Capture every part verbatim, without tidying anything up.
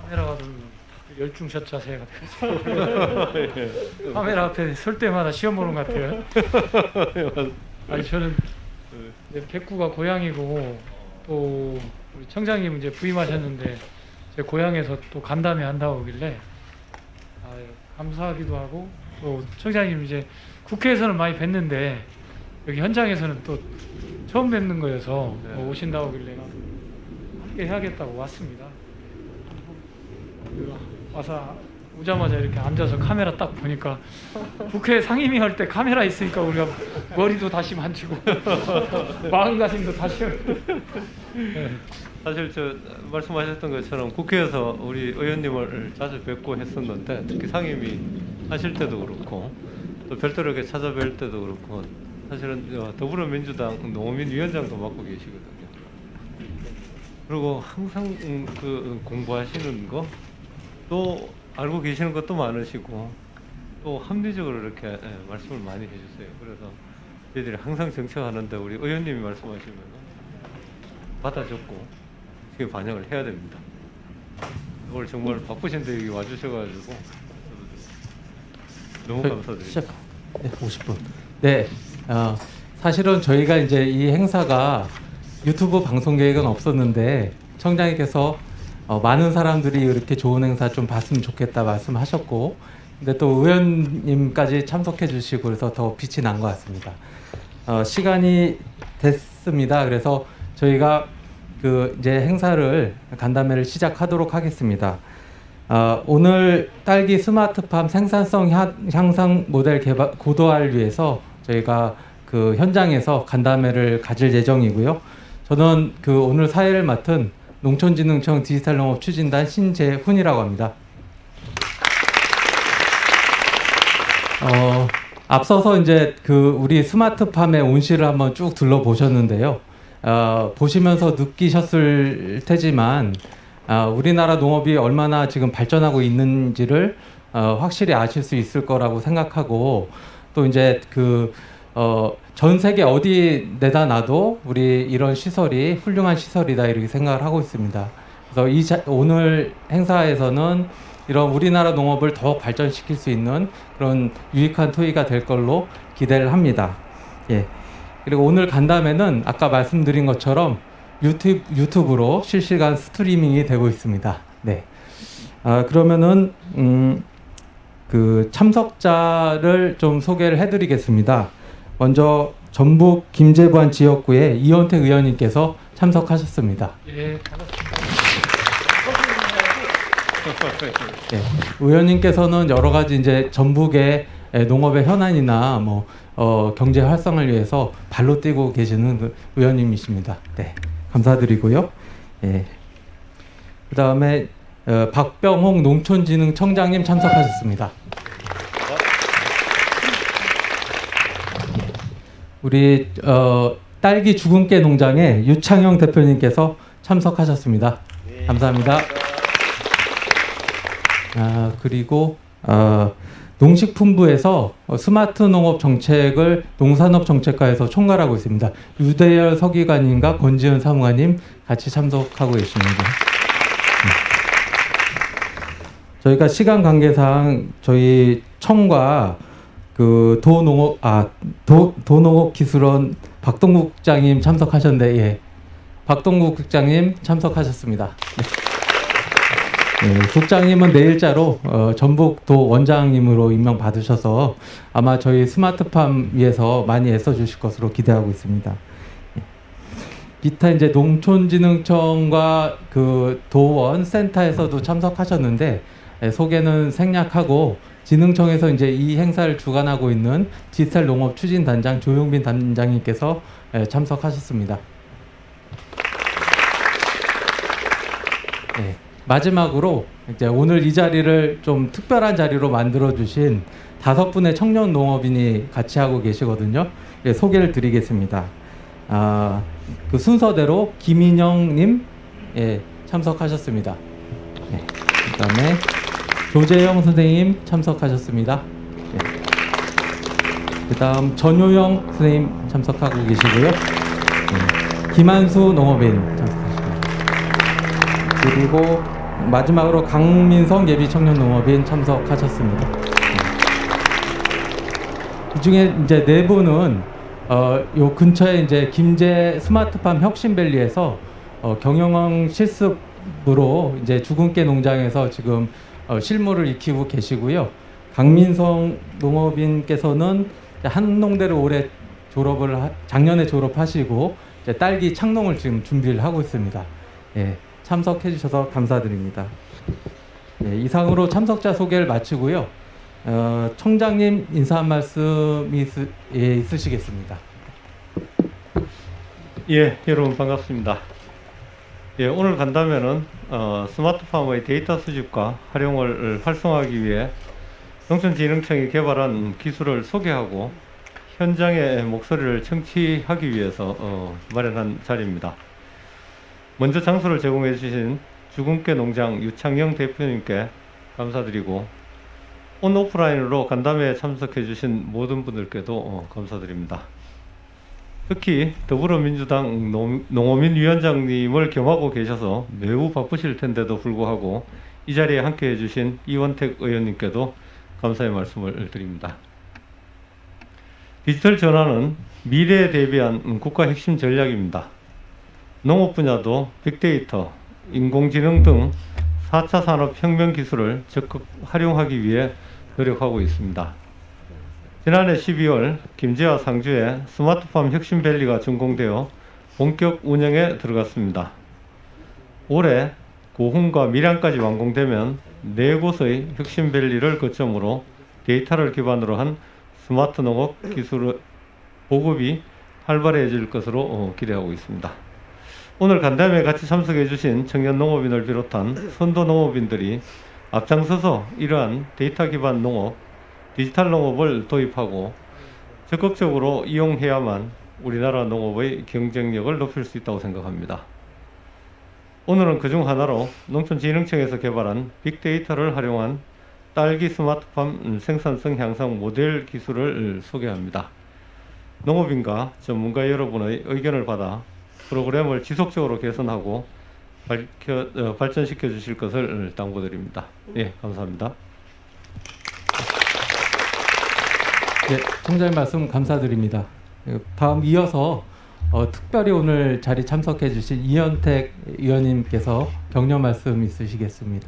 카메라가 좀 열중샷 자세가 돼서 카메라 앞에 설 때마다 시험 보는 것 같아요. 아니 저는 이제 백구가 고향이고 또 우리 청장님 이제 부임하셨는데 제 고향에서 또 간담회 한다고 하길래 아, 감사하기도 하고 또 청장님 이제 국회에서는 많이 뵀는데 여기 현장에서는 또 처음 뵙는 거여서 네. 뭐 오신다고 하길래 함께 해야겠다고 왔습니다. 와서 오자마자 이렇게 앉아서 카메라 딱 보니까 국회 상임위 할 때 카메라 있으니까 우리가 머리도 다시 만지고 마음가짐도 다시 네. 사실 저 말씀하셨던 것처럼 국회에서 우리 의원님을 자주 뵙고 했었는데 특히 상임위 하실 때도 그렇고 또 별도로 이렇게 찾아뵐 때도 그렇고 사실은 더불어민주당 노무민 위원장도 맡고 계시거든요. 그리고 항상 그 공부하시는 거 또 알고 계시는 것도 많으시고 또 합리적으로 이렇게 예, 말씀을 많이 해주세요. 그래서 저희들이 항상 정책하는데 우리 의원님이 말씀하시면 받아줬고 지금 반영을 해야 됩니다. 오늘 정말 바쁘신데 여기 와주셔가지고 너무 감사드립니다. 시작. 네, 오십 분. 네, 어, 사실은 저희가 이제 이 행사가 유튜브 방송 계획은 없었는데 청장님께서 어, 많은 사람들이 이렇게 좋은 행사 좀 봤으면 좋겠다 말씀하셨고, 근데 또 의원님까지 참석해 주시고 그래서 더 빛이 난 것 같습니다. 어, 시간이 됐습니다. 그래서 저희가 그 이제 행사를 간담회를 시작하도록 하겠습니다. 어, 오늘 딸기 스마트팜 생산성 향상 모델 개발 고도화를 위해서 저희가 그 현장에서 간담회를 가질 예정이고요. 저는 그 오늘 사회를 맡은 농촌진흥청 디지털농업 추진단 신재훈이라고 합니다. 어, 앞서서 이제 그 우리 스마트팜의 온실을 한번 쭉 둘러보셨는데요. 어, 보시면서 느끼셨을 테지만 어, 우리나라 농업이 얼마나 지금 발전하고 있는지를 어, 확실히 아실 수 있을 거라고 생각하고 또 이제 그 어, 전 세계 어디 내다 놔도 우리 이런 시설이 훌륭한 시설이다 이렇게 생각을 하고 있습니다. 그래서 이 자, 오늘 행사에서는 이런 우리나라 농업을 더 발전시킬 수 있는 그런 유익한 토의가 될 걸로 기대를 합니다. 예. 그리고 오늘 간담회는 아까 말씀드린 것처럼 유튜브, 유튜브로 실시간 스트리밍이 되고 있습니다. 네. 아, 그러면은 음, 그 참석자를 좀 소개를 해드리겠습니다. 먼저 전북 김제부안 지역구의 이원택 의원님께서 참석하셨습니다. 예, 반갑습니다. 네, 의원님께서는 여러 가지 이제 전북의 농업의 현안이나 뭐 어, 경제 활성화를 위해서 발로 뛰고 계시는 그 의원님이십니다. 네, 감사드리고요. 예. 그 다음에 어, 박병홍 농촌진흥청장님 참석하셨습니다. 우리 어, 딸기 주근깨 농장의 유창영 대표님께서 참석하셨습니다. 네, 감사합니다. 아, 그리고 어, 농식품부에서 스마트 농업 정책을 농산업 정책과에서 총괄하고 있습니다. 유대열 서기관님과 권지은 사무관님 같이 참석하고 계십니다. 네. 저희가 시간 관계상 저희 청과 그 도농업 아 도 도농업 기술원 박동국 국장님 참석하셨는데 예 박동국 국장님 참석하셨습니다. 네. 네, 국장님은 내일자로 어, 전북 도 원장님으로 임명 받으셔서 아마 저희 스마트팜 위해서 많이 애써주실 것으로 기대하고 있습니다. 예. 기타 이제 농촌진흥청과 그 도원 센터에서도 참석하셨는데 예, 소개는 생략하고. 진흥청에서 이제 이 행사를 주관하고 있는 디지털 농업 추진 단장 조용빈 단장님께서 참석하셨습니다. 네, 마지막으로 이제 오늘 이 자리를 좀 특별한 자리로 만들어 주신 다섯 분의 청년 농업인이 같이 하고 계시거든요. 네, 소개를 드리겠습니다. 아, 그 순서대로 김인영님 예, 참석하셨습니다. 네, 그다음에 조재영 선생님 참석하셨습니다. 네. 그 다음 전효영 선생님 참석하고 계시고요. 네. 김한수 농업인 참석하십니다. 그리고 마지막으로 강민성 예비 청년 농업인 참석하셨습니다. 이 중에 이제 네 분은 어, 요 근처에 이제 김제 스마트팜 혁신밸리에서 어, 경영 실습으로 이제 주근깨 농장에서 지금 어, 실무를 익히고 계시고요. 강민성 농업인께서는 한 농대를 올해 졸업을 하, 작년에 졸업하시고 이제 딸기 창농을 지금 준비를 하고 있습니다. 예, 참석해 주셔서 감사드립니다. 예, 이상으로 참석자 소개를 마치고요. 어, 청장님 인사 한 말씀이 있으, 예, 있으시겠습니다. 예, 여러분 반갑습니다. 예, 오늘 간담회는 어, 스마트팜의 데이터 수집과 활용을 활성화하기 위해 농촌진흥청이 개발한 기술을 소개하고 현장의 목소리를 청취하기 위해서 어, 마련한 자리입니다. 먼저 장소를 제공해 주신 주근깨 농장 유창영 대표님께 감사드리고 온 오프라인으로 간담회에 참석해 주신 모든 분들께도 어, 감사드립니다. 특히 더불어민주당 농, 농어민위원장님을 겸하고 계셔서 매우 바쁘실 텐데도 불구하고 이 자리에 함께 해주신 이원택 의원님께도 감사의 말씀을 드립니다. 디지털 전환은 미래에 대비한 국가 핵심 전략입니다. 농업 분야도 빅데이터, 인공지능 등 사 차 산업혁명 기술을 적극 활용하기 위해 노력하고 있습니다. 지난해 십이월 김제와 상주에 스마트팜 혁신밸리가 준공되어 본격 운영에 들어갔습니다. 올해 고흥과 밀양까지 완공되면 네 곳의 혁신밸리를 거점으로 데이터를 기반으로 한 스마트 농업 기술 보급이 활발해질 것으로 기대하고 있습니다. 오늘 간담회에 같이 참석해 주신 청년 농업인을 비롯한 선도 농업인들이 앞장서서 이러한 데이터 기반 농업, 디지털 농업을 도입하고 적극적으로 이용해야만 우리나라 농업의 경쟁력을 높일 수 있다고 생각합니다. 오늘은 그중 하나로 농촌진흥청에서 개발한 빅데이터를 활용한 딸기 스마트팜 생산성 향상 모델 기술을 소개합니다. 농업인과 전문가 여러분의 의견을 받아 프로그램을 지속적으로 개선하고 밝혀, 어, 발전시켜 주실 것을 당부드립니다. 예, 감사합니다. 네, 청장님 말씀 감사드립니다. 다음 이어서 어, 특별히 오늘 자리 참석해 주신 이현택 의원님께서 격려 말씀 있으시겠습니다.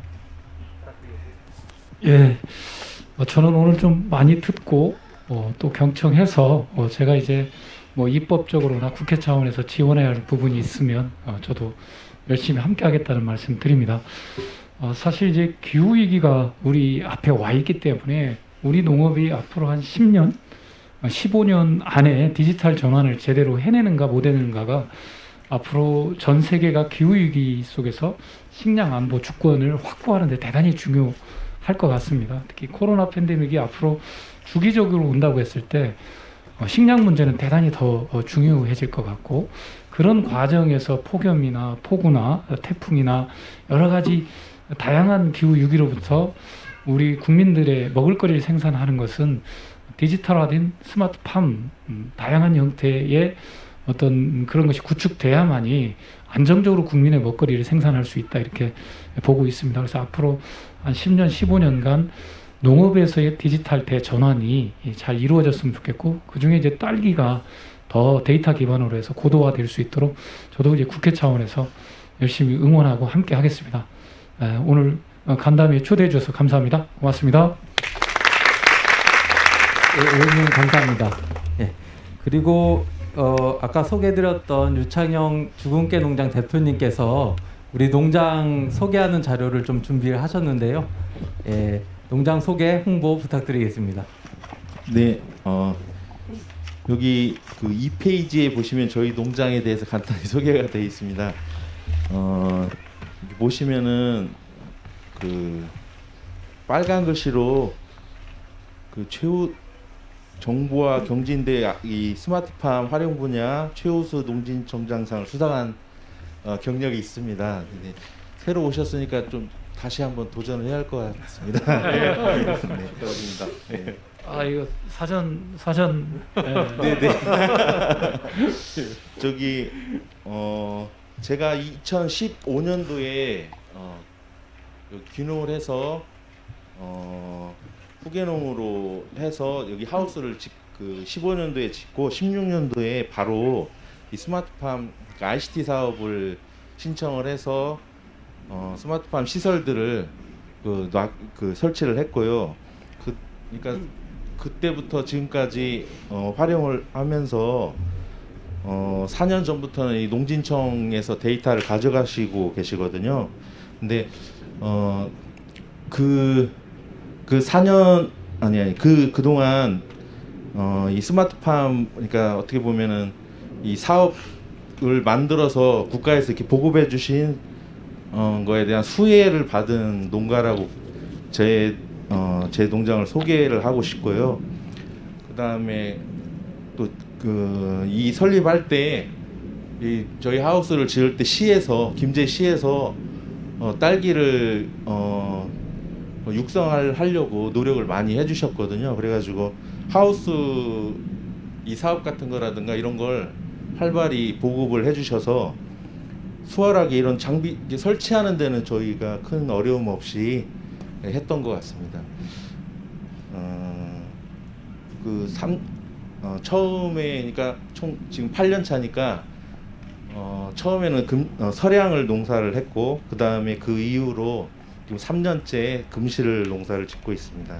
예, 어, 저는 오늘 좀 많이 듣고 어, 또 경청해서 어, 제가 이제 뭐 입법적으로나 국회 차원에서 지원해야 할 부분이 있으면 어, 저도 열심히 함께 하겠다는 말씀 드립니다. 어, 사실 이제 기후위기가 우리 앞에 와 있기 때문에 우리 농업이 앞으로 한 십 년, 십오 년 안에 디지털 전환을 제대로 해내는가 못 해내는가가 앞으로 전 세계가 기후위기 속에서 식량 안보 주권을 확보하는 데 대단히 중요할 것 같습니다. 특히 코로나 팬데믹이 앞으로 주기적으로 온다고 했을 때 어, 식량 문제는 대단히 더 어, 중요해질 것 같고 그런 과정에서 폭염이나 폭우나 태풍이나 여러 가지 다양한 기후 위기로부터 우리 국민들의 먹을거리를 생산하는 것은 디지털화된 스마트팜 음, 다양한 형태의 어떤 그런 것이 구축돼야만이 안정적으로 국민의 먹거리를 생산할 수 있다 이렇게 보고 있습니다. 그래서 앞으로 한 십 년, 십오 년간 농업에서의 디지털 대전환이 잘 이루어졌으면 좋겠고 그 중에 이제 딸기가 더 데이터 기반으로 해서 고도화될 수 있도록 저도 이제 국회 차원에서 열심히 응원하고 함께 하겠습니다. 에, 오늘 간담회에 초대해 주셔서 감사합니다. 고맙습니다. 예, 의원님 감사합니다. 예, 그리고 어, 아까 소개해드렸던 유창영 주근깨 농장 대표님께서 우리 농장 소개하는 자료를 좀 준비를 하셨는데요. 예, 농장 소개 홍보 부탁드리겠습니다. 네, 어, 여기 그 이 페이지에 보시면 저희 농장에 대해서 간단히 소개가 되어 있습니다. 어, 보시면은 그 빨간 글씨로 그 최우 정부와 경진대 이 스마트팜 활용 분야 최우수 농진 정장상을 수상한 어, 경력이 있습니다. 네, 새로 오셨으니까 좀 다시 한번 도전을 해야 할 것 같습니다. 네, 그렇습니다. 네. 아 이거 사전 사전 네네. 네. 저기 어 제가 이천십오 년도에 어, 여기 귀농을 해서 어, 후계농으로 해서 여기 하우스를 짓, 그 십오 년도에 짓고 십육 년도에 바로 이 스마트팜 그러니까 아이씨티 사업을 신청을 해서 어, 스마트팜 시설들을 그, 놔, 그 설치를 했고요. 그, 그러니까 그때부터 지금까지 어, 활용을 하면서 어, 사 년 전부터는 이 농진청에서 데이터를 가져가시고 계시거든요. 근데 어, 그, 그 사 년 아니 아니 그 그동안 어, 이 스마트팜 그러니까 어떻게 보면은 이 사업을 만들어서 국가에서 이렇게 보급해 주신 어, 거에 대한 수혜를 받은 농가라고 제, 어, 제 농장을 소개를 하고 싶고요. 그 다음에 또 그 이 설립할 때 이 저희 하우스를 지을 때 시에서 김제 시에서 어, 딸기를 어, 육성을 하려고 노력을 많이 해주셨거든요. 그래가지고 하우스 이 사업 같은 거라든가 이런 걸 활발히 보급을 해주셔서 수월하게 이런 장비 이제 설치하는 데는 저희가 큰 어려움 없이 했던 것 같습니다. 어, 그 삼, 어, 처음에 그러니까 총 지금 팔 년 차니까 어, 처음에는 금, 어, 서량을 농사를 했고 그 다음에 그 이후로 지금 삼 년째 금실을 농사를 짓고 있습니다.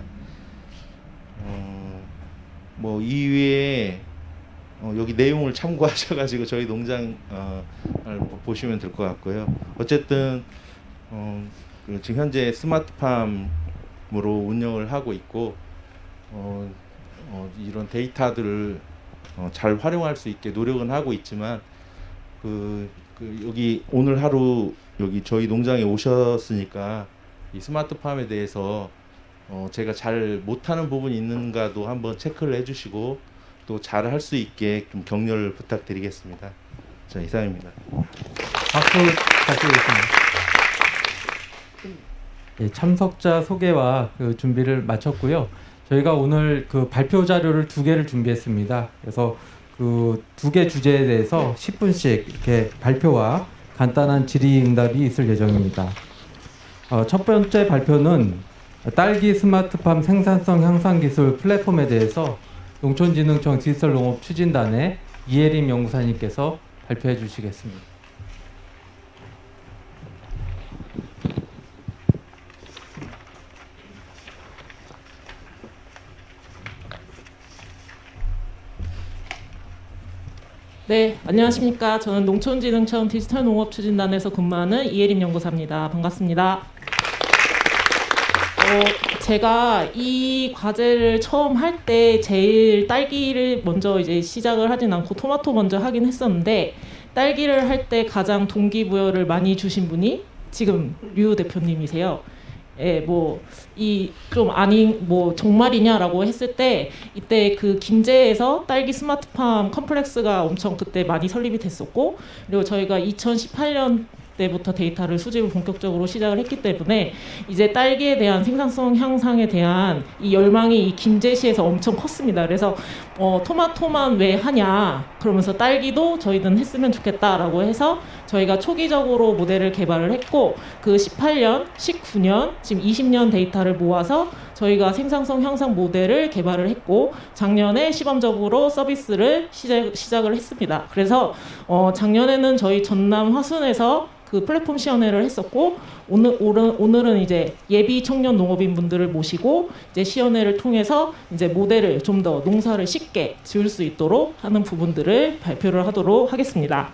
어, 뭐 이외에 어, 여기 내용을 참고하셔가지고 저희 농장 어, 보시면 될 것 같고요. 어쨌든 어, 지금 현재 스마트팜으로 운영을 하고 있고 어, 어, 이런 데이터들을 어, 잘 활용할 수 있게 노력은 하고 있지만 그, 그 여기 오늘 하루 여기 저희 농장에 오셨으니까 이 스마트팜에 대해서 어, 제가 잘 못하는 부분이 있는가도 한번 체크를 해주시고 또 잘 할 수 있게 좀 격려를 부탁드리겠습니다. 자, 이상입니다. 박수 부탁드리겠습니다. 예, 참석자 소개와 그 준비를 마쳤고요. 저희가 오늘 그 발표 자료를 두 개를 준비했습니다. 그래서 그 두 개 주제에 대해서 십 분씩 이렇게 발표와 간단한 질의응답이 있을 예정입니다. 어, 첫 번째 발표는 딸기 스마트팜 생산성 향상 기술 플랫폼에 대해서 농촌진흥청 디지털 농업 추진단의 이혜림 연구사님께서 발표해 주시겠습니다. 네, 안녕하십니까. 저는 농촌진흥청 디지털 농업 추진단에서 근무하는 이혜림 연구사입니다. 반갑습니다. 어, 제가 이 과제를 처음 할 때 제일 딸기를 먼저 이제 시작을 하진 않고 토마토 먼저 하긴 했었는데 딸기를 할 때 가장 동기부여를 많이 주신 분이 지금 류 대표님이세요. 예, 뭐 이 좀 아닌 뭐 정말이냐라고 했을 때 이때 그 김제에서 딸기 스마트팜 컴플렉스가 엄청 그때 많이 설립이 됐었고 그리고 저희가 이천십팔 년 때부터 데이터를 수집을 본격적으로 시작을 했기 때문에 이제 딸기에 대한 생산성 향상에 대한 이 열망이 이 김제시에서 엄청 컸습니다. 그래서 어, 토마토만 왜 하냐 그러면서 딸기도 저희는 했으면 좋겠다라고 해서 저희가 초기적으로 모델을 개발을 했고 그 십팔 년, 십구 년, 지금 이십 년 데이터를 모아서 저희가 생산성 향상 모델을 개발을 했고 작년에 시범적으로 서비스를 시작, 시작을 했습니다. 그래서 어, 작년에는 저희 전남 화순에서 그 플랫폼 시연회를 했었고 오늘 오늘 오늘은 이제 예비 청년 농업인 분들을 모시고 이제 시연회를 통해서 이제 모델을 좀 더 농사를 쉽게 지을 수 있도록 하는 부분들을 발표를 하도록 하겠습니다.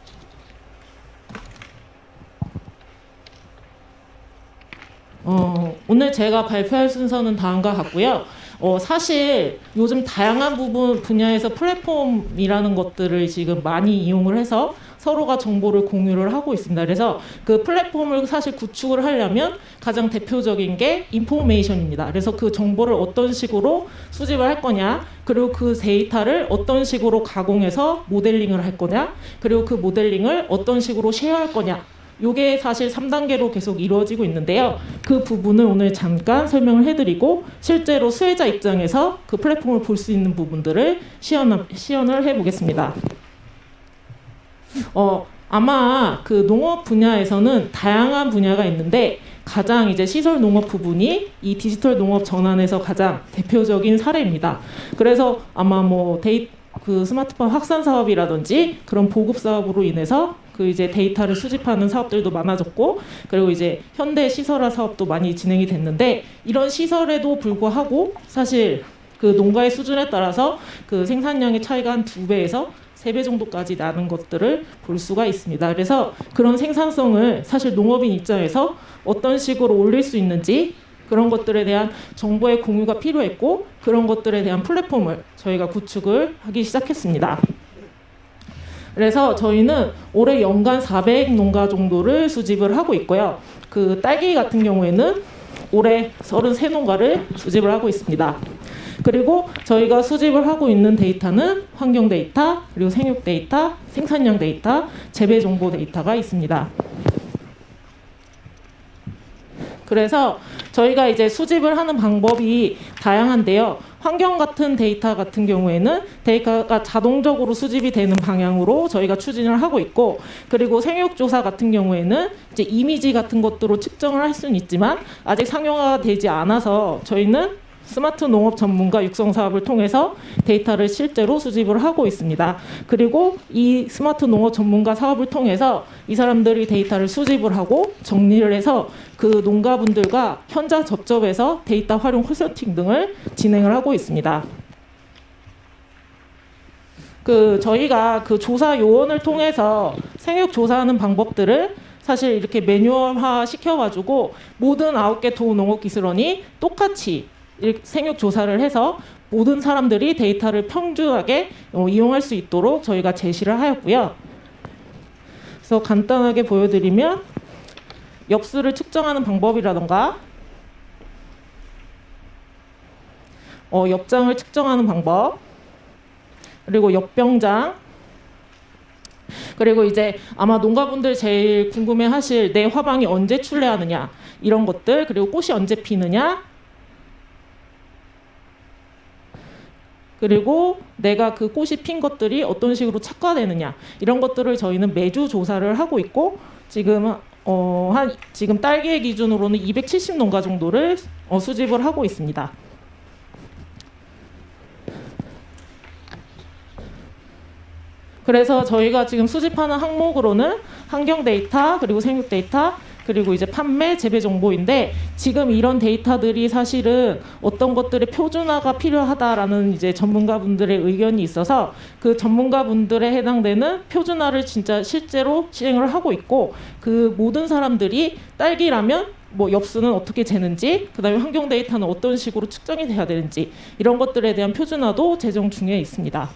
어, 오늘 제가 발표할 순서는 다음과 같고요. 어, 사실 요즘 다양한 부분 분야에서 플랫폼이라는 것들을 지금 많이 이용을 해서 서로가 정보를 공유를 하고 있습니다. 그래서 그 플랫폼을 사실 구축을 하려면 가장 대표적인 게 인포메이션입니다. 그래서 그 정보를 어떤 식으로 수집을 할 거냐, 그리고 그 데이터를 어떤 식으로 가공해서 모델링을 할 거냐, 그리고 그 모델링을 어떤 식으로 쉐어할 거냐, 요게 사실 삼 단계로 계속 이루어지고 있는데요. 그 부분을 오늘 잠깐 설명을 해드리고 실제로 수혜자 입장에서 그 플랫폼을 볼 수 있는 부분들을 시연, 시연을 해보겠습니다. 어, 아마 그 농업 분야에서는 다양한 분야가 있는데 가장 이제 시설 농업 부분이 이 디지털 농업 전환에서 가장 대표적인 사례입니다. 그래서 아마 뭐 데이 그 스마트폰 확산 사업이라든지 그런 보급 사업으로 인해서 그 이제 데이터를 수집하는 사업들도 많아졌고, 그리고 이제 현대 시설화 사업도 많이 진행이 됐는데, 이런 시설에도 불구하고 사실 그 농가의 수준에 따라서 그 생산량의 차이가 한 두 배에서 세 배 정도까지 나는 것들을 볼 수가 있습니다. 그래서 그런 생산성을 사실 농업인 입장에서 어떤 식으로 올릴 수 있는지 그런 것들에 대한 정보의 공유가 필요했고, 그런 것들에 대한 플랫폼을 저희가 구축을 하기 시작했습니다. 그래서 저희는 올해 연간 사백 농가 정도를 수집을 하고 있고요. 그 딸기 같은 경우에는 올해 서른세 농가를 수집을 하고 있습니다. 그리고 저희가 수집을 하고 있는 데이터는 환경 데이터, 그리고 생육 데이터, 생산량 데이터, 재배 정보 데이터가 있습니다. 그래서 저희가 이제 수집을 하는 방법이 다양한데요. 환경 같은 데이터 같은 경우에는 데이터가 자동적으로 수집이 되는 방향으로 저희가 추진을 하고 있고, 그리고 생육조사 같은 경우에는 이제 이미지 같은 것들로 측정을 할 수는 있지만 아직 상용화가 되지 않아서 저희는 스마트 농업 전문가 육성 사업을 통해서 데이터를 실제로 수집을 하고 있습니다. 그리고 이 스마트 농업 전문가 사업을 통해서 이 사람들이 데이터를 수집을 하고 정리를 해서 그 농가분들과 현장 접점해서 데이터 활용 컨설팅 등을 진행을 하고 있습니다. 그 저희가 그 조사 요원을 통해서 생육 조사하는 방법들을 사실 이렇게 매뉴얼화 시켜가지고 모든 아홉 개 도농업기술원이 똑같이 생육 조사를 해서 모든 사람들이 데이터를 평준하게 어, 이용할 수 있도록 저희가 제시를 하였고요. 그래서 간단하게 보여드리면 엽수를 측정하는 방법이라던가 어, 엽장을 측정하는 방법, 그리고 엽병장, 그리고 이제 아마 농가분들 제일 궁금해하실 내 화방이 언제 출래하느냐 이런 것들, 그리고 꽃이 언제 피느냐, 그리고 내가 그 꽃이 핀 것들이 어떤 식으로 착화되느냐 이런 것들을 저희는 매주 조사를 하고 있고, 지금 어, 한 지금 딸기의 기준으로는 이백칠십 농가 정도를 어, 수집을 하고 있습니다. 그래서 저희가 지금 수집하는 항목으로는 환경 데이터, 그리고 생육 데이터, 그리고 이제 판매, 재배 정보인데, 지금 이런 데이터들이 사실은 어떤 것들의 표준화가 필요하다라는 이제 전문가분들의 의견이 있어서 그 전문가분들에 해당되는 표준화를 진짜 실제로 시행을 하고 있고, 그 모든 사람들이 딸기라면 뭐 엽수는 어떻게 재는지, 그다음에 환경 데이터는 어떤 식으로 측정이 돼야 되는지 이런 것들에 대한 표준화도 제정 중에 있습니다.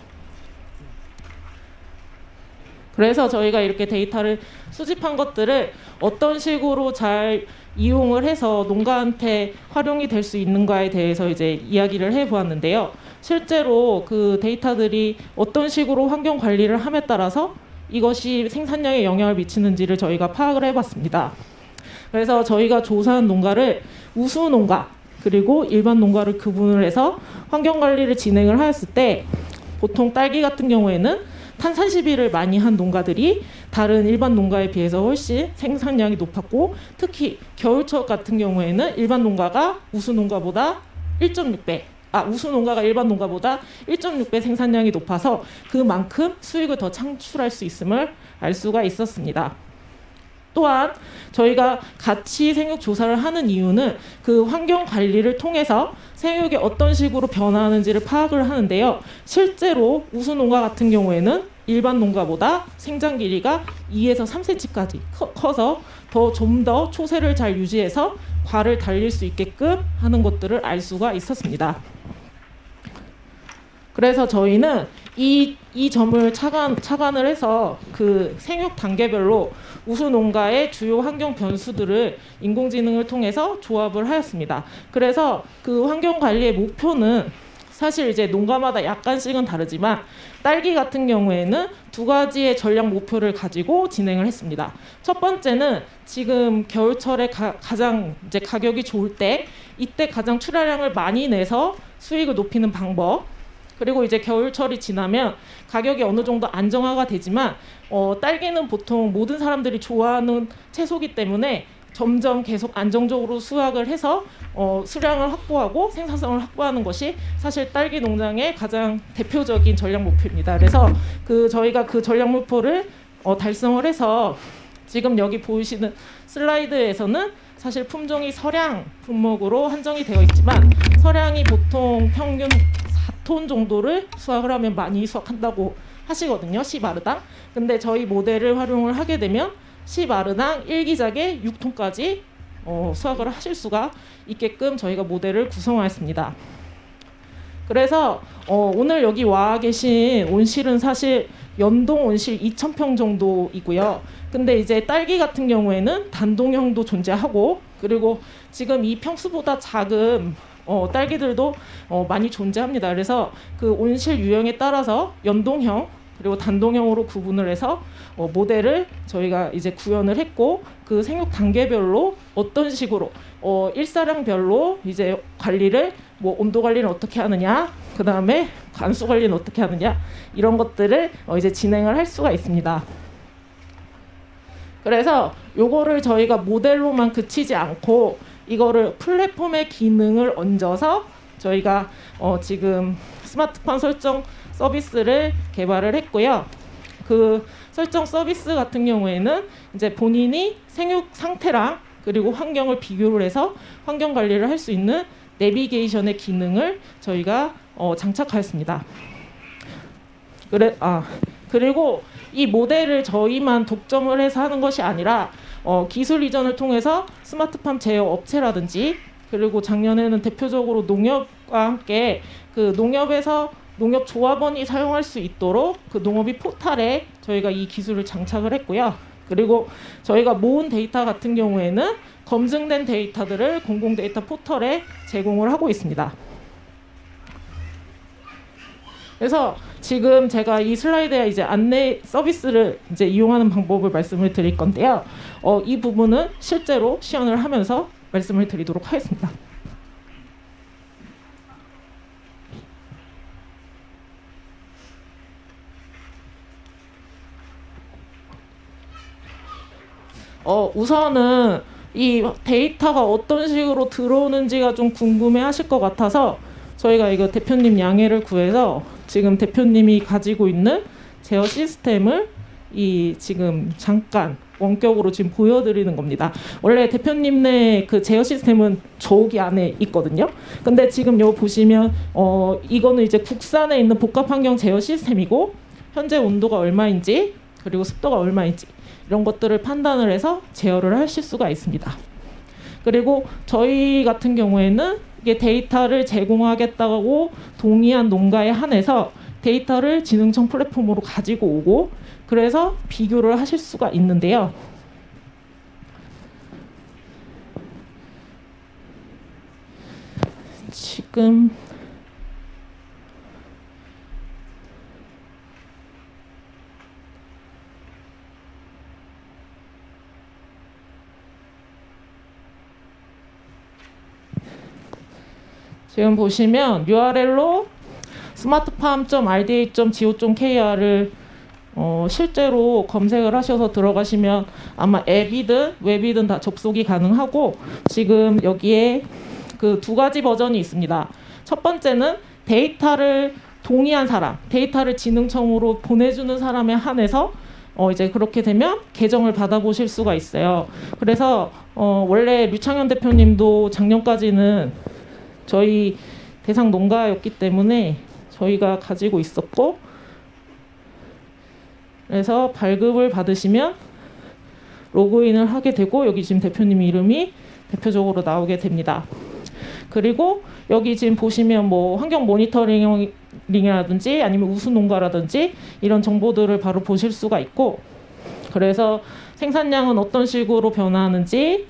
그래서 저희가 이렇게 데이터를 수집한 것들을 어떤 식으로 잘 이용을 해서 농가한테 활용이 될 수 있는가에 대해서 이제 이야기를 해보았는데요. 실제로 그 데이터들이 어떤 식으로 환경 관리를 함에 따라서 이것이 생산량에 영향을 미치는지를 저희가 파악을 해봤습니다. 그래서 저희가 조사한 농가를 우수 농가 그리고 일반 농가를 구분을 해서 환경 관리를 진행을 하였을 때, 보통 딸기 같은 경우에는 탄산 시비를 많이 한 농가들이 다른 일반 농가에 비해서 훨씬 생산량이 높았고, 특히 겨울철 같은 경우에는 일반 농가가 우수 농가보다 일 점 육 배, 아 우수 농가가 일반 농가보다 일 점 육 배 생산량이 높아서 그만큼 수익을 더 창출할 수 있음을 알 수가 있었습니다. 또한 저희가 같이 생육 조사를 하는 이유는 그 환경 관리를 통해서 생육이 어떤 식으로 변화하는지를 파악을 하는데요. 실제로 우수 농가 같은 경우에는 일반 농가보다 생장 길이가 이에서 삼 센티미터까지 커서 더 좀 더 초세를 잘 유지해서 과를 달릴 수 있게끔 하는 것들을 알 수가 있었습니다. 그래서 저희는 이, 이 점을 차관, 차관을 해서 그 생육 단계별로 우수 농가의 주요 환경 변수들을 인공지능을 통해서 조합을 하였습니다. 그래서 그 환경 관리의 목표는 사실 이제 농가마다 약간씩은 다르지만 딸기 같은 경우에는 두 가지의 전략 목표를 가지고 진행을 했습니다. 첫 번째는 지금 겨울철에 가, 가장 이제 가격이 좋을 때, 이때 가장 출하량을 많이 내서 수익을 높이는 방법, 그리고 이제 겨울철이 지나면 가격이 어느 정도 안정화가 되지만 어, 딸기는 보통 모든 사람들이 좋아하는 채소이기 때문에 점점 계속 안정적으로 수확을 해서 어, 수량을 확보하고 생산성을 확보하는 것이 사실 딸기 농장의 가장 대표적인 전략 목표입니다. 그래서 그 저희가 그 전략 목표를 어, 달성을 해서 지금 여기 보이시는 슬라이드에서는 사실 품종이 서량 품목으로 한정이 되어 있지만 서량이 보통 평균 사 톤 정도를 수확을 하면 많이 수확한다고 하시거든요. 십 아르당. 근데 저희 모델을 활용을 하게 되면 십 아르당 일 기작에 육 톤까지 어, 수확을 하실 수가 있게끔 저희가 모델을 구성하였습니다. 그래서 어, 오늘 여기 와 계신 온실은 사실 연동 온실 이천 평 정도이고요. 근데 이제 딸기 같은 경우에는 단동형도 존재하고 그리고 지금 이 평수보다 작은 어, 딸기들도 어, 많이 존재합니다. 그래서 그 온실 유형에 따라서 연동형 그리고 단동형으로 구분을 해서 어, 모델을 저희가 이제 구현을 했고 그 생육 단계별로 어떤 식으로 어, 일사량별로 이제 관리를 뭐 온도 관리는 어떻게 하느냐, 그 다음에 관수 관리는 어떻게 하느냐 이런 것들을 어, 이제 진행을 할 수가 있습니다. 그래서 요거를 저희가 모델로만 그치지 않고 이거를 플랫폼의 기능을 얹어서 저희가 어, 지금 스마트팜 설정 서비스를 개발을 했고요. 그 설정 서비스 같은 경우에는 이제 본인이 생육 상태랑 그리고 환경을 비교를 해서 환경 관리를 할 수 있는 내비게이션의 기능을 저희가 어, 장착하였습니다. 그래, 아, 그리고 이 모델을 저희만 독점을 해서 하는 것이 아니라 어, 기술 이전을 통해서 스마트팜 제어 업체라든지 그리고 작년에는 대표적으로 농협과 함께 그 농협에서 농협조합원이 사용할 수 있도록 그 농업이 포탈에 저희가 이 기술을 장착을 했고요. 그리고 저희가 모은 데이터 같은 경우에는 검증된 데이터들을 공공 데이터 포털에 제공을 하고 있습니다. 그래서 지금 제가 이 슬라이드에 이제 안내 서비스를 이제 이용하는 방법을 말씀을 드릴 건데요. 어, 이 부분은 실제로 시연을 하면서 말씀을 드리도록 하겠습니다. 어, 우선은 이 데이터가 어떤 식으로 들어오는지가 좀 궁금해 하실 것 같아서 저희가 이거 대표님 양해를 구해서 지금 대표님이 가지고 있는 제어 시스템을 이 지금 잠깐 원격으로 지금 보여드리는 겁니다. 원래 대표님네 그 제어 시스템은 저기 안에 있거든요. 근데 지금 여기 보시면 어 이거는 이제 국산에 있는 복합환경 제어 시스템이고 현재 온도가 얼마인지 그리고 습도가 얼마인지 이런 것들을 판단을 해서 제어를 하실 수가 있습니다. 그리고 저희 같은 경우에는 이게 데이터를 제공하겠다고 동의한 농가에 한해서 데이터를 진흥청 플랫폼으로 가지고 오고 그래서 비교를 하실 수가 있는데요. 지금 지금 보시면 유알엘로 스마트팜 닷 알 디 에이 닷 지 오 닷 케이 알을 어, 실제로 검색을 하셔서 들어가시면 아마 앱이든 웹이든 다 접속이 가능하고 지금 여기에 그 두 가지 버전이 있습니다. 첫 번째는 데이터를 동의한 사람, 데이터를 진흥청으로 보내주는 사람에 한해서 어, 이제 그렇게 되면 계정을 받아보실 수가 있어요. 그래서 어, 원래 류창현 대표님도 작년까지는 저희 대상 농가였기 때문에 저희가 가지고 있었고 그래서 발급을 받으시면 로그인을 하게 되고 여기 지금 대표님 이름이 대표적으로 나오게 됩니다. 그리고 여기 지금 보시면 뭐 환경 모니터링이라든지 아니면 우수 농가라든지 이런 정보들을 바로 보실 수가 있고 그래서 생산량은 어떤 식으로 변화하는지